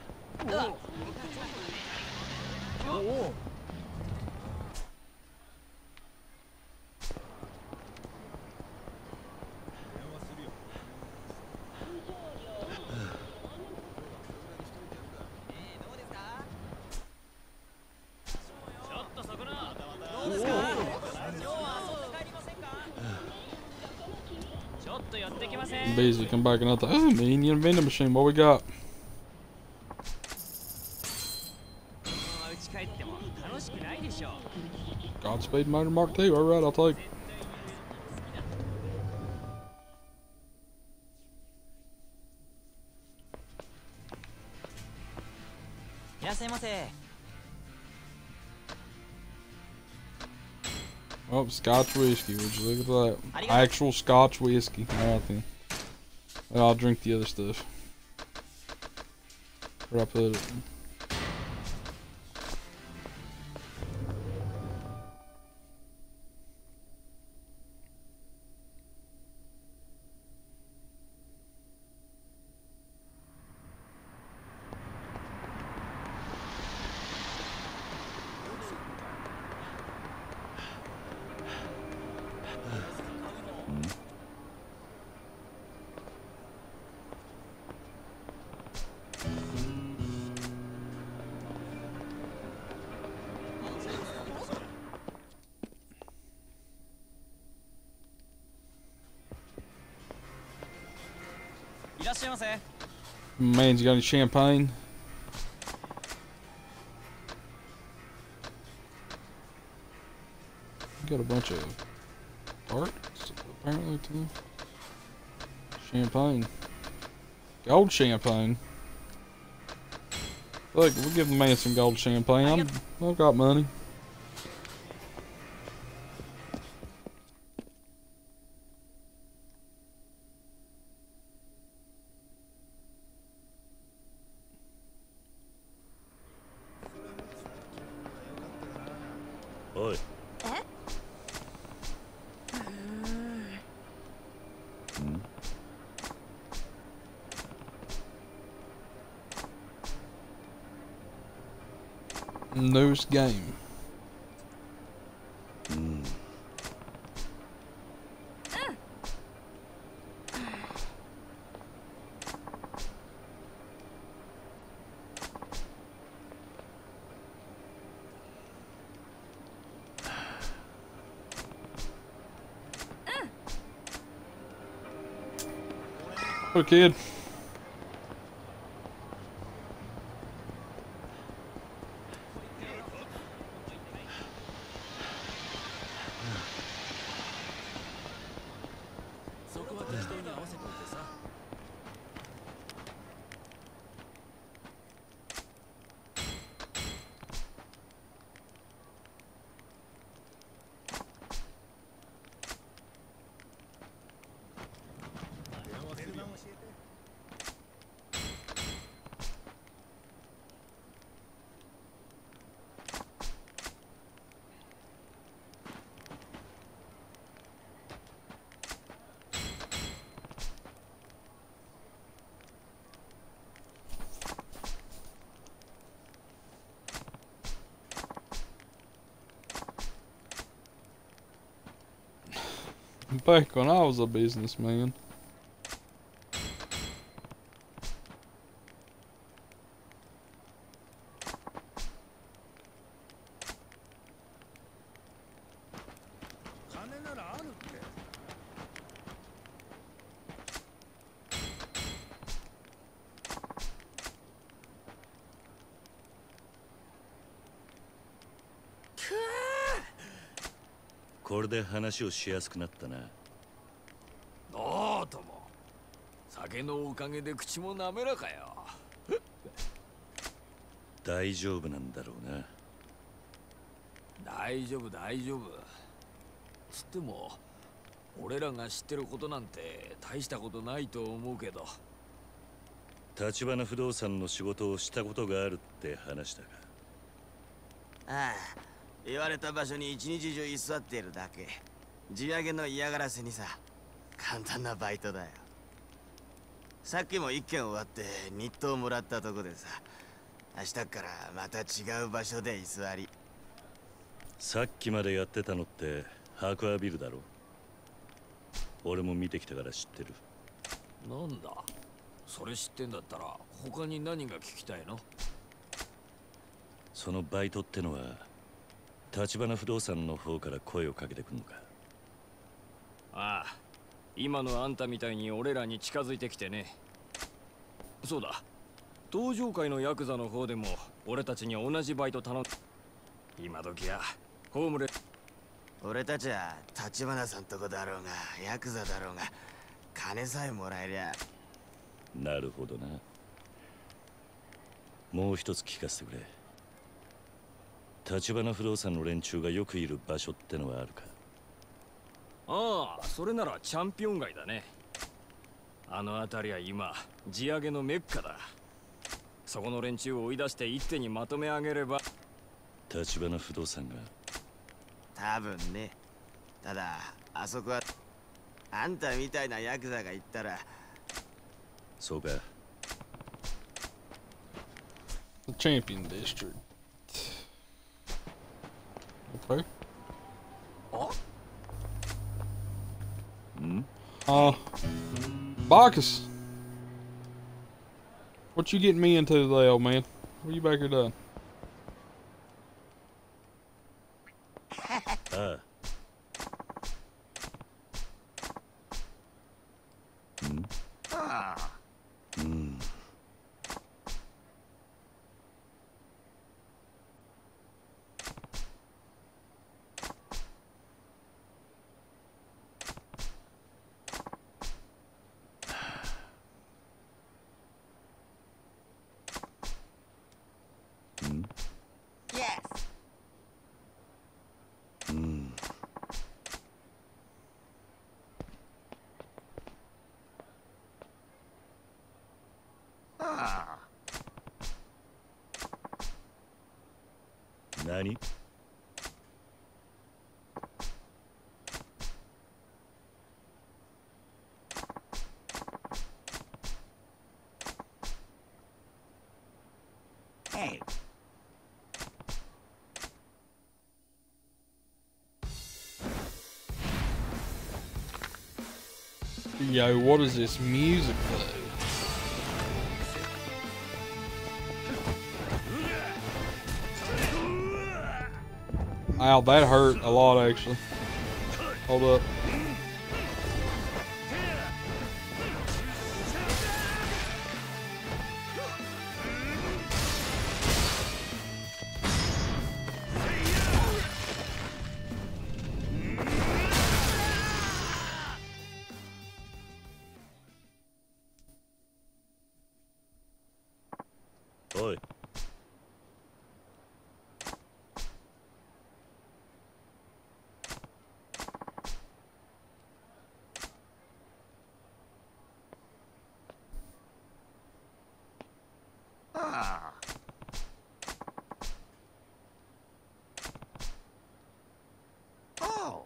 Busy, come back and out the oh, Indian vending machine. What we got? Godspeed Motor Mark two. All right, I'll take. Oh, Scotch whiskey. Would you look at that? Actual Scotch whiskey. All right then. Well, I'll drink the other stuff. Where I put it? しゃいませ。 Man's got any champagne? Got a bunch of parts, apparently, too. Champagne. Gold champagne. Look, we'll give the man some gold champagne. I'm, I've got money. Oi. Newest game. Mm. Oh, kid. Back when I was a businessman. Ku. これで話をしやすくなったな。 どうとも。酒のおかげで口も滑らかよ。 大丈夫なんだろうな。 大丈夫大丈夫。つっても俺らが知ってることなんて大したことないと思うけど。 立花不動産の仕事をしたことがあるって話だが。 ああ、言われた場所に一日中居座っているだけ。地上げの嫌がらせにさ。簡単なバイトだよ。さっきも一件終わって日当もらったとこでさ。明日からまた違う場所で居座り。 さっきまでやってたのってハークアビルだろ。俺も見てきたから知ってる。 なんだそれ知ってんだったら他に何が聞きたいの？ そのバイトってのは立花不動産の方から声をかけてくるのか？ ああ、今のあんたみたいに俺らに近づいてきてね。そうだ、登場界のヤクザの方でも俺たちに同じバイト頼ん。今時やホームレス。 俺たちは立花さんとこだろうがヤクザだろうが金さえもらえりゃ。 なるほどな。もう一つ聞かせてくれ。立花不動産の連中がよくいる場所ってのはあるか？ ああ、それならチャンピオン街だね。あの辺りは今地上げのメッカだ。そこの連中を追い出して一手にまとめ上げれば。 立花不動産が？ 多分ね。ただあそこはあんたみたいなヤクザが行ったら。 そうか。 The Champion District. Okay. Hmm? Uh, Bacchus. What you getting me into today, old man? What you back here doing? Ah. Hmm? 何 Hey. Yo, what is this music though? Ow, that hurt a lot actually. Hold up. Oi. Ah. Oh.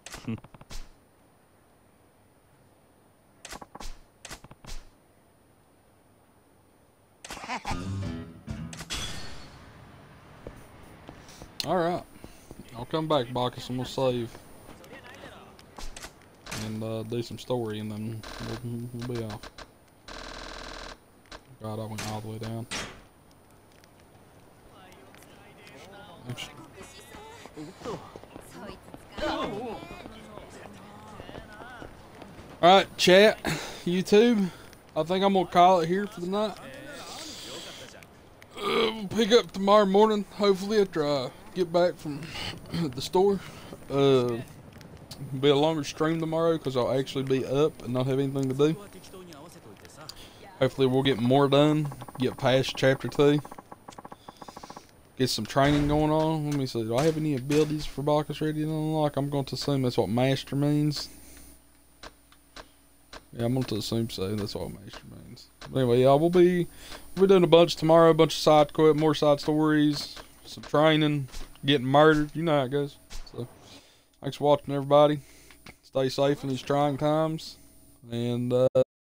Alright. I'll come back, Bacchus, and we'll save. And uh, do some story, and then we'll, we'll be off. God, I went all the way down. Oops. Alright, chat, YouTube. I think I'm gonna call it here for the night. Uh, we'll pick up tomorrow morning, hopefully after I get back from the store. Uh, be a longer stream tomorrow because I'll actually be up and not have anything to do. Hopefully we'll get more done, get past chapter two. Get some training going on. Let me see, do I have any abilities for Bacchus ready to unlock? I'm going to assume that's what master means. Yeah, I'm going to assume so. That's what master means. But anyway, yeah, we'll be we'll be doing a bunch tomorrow. A bunch of side quest, more side stories, some training, getting murdered. You know how it goes. So, thanks for watching, everybody. Stay safe in these trying times, and uh,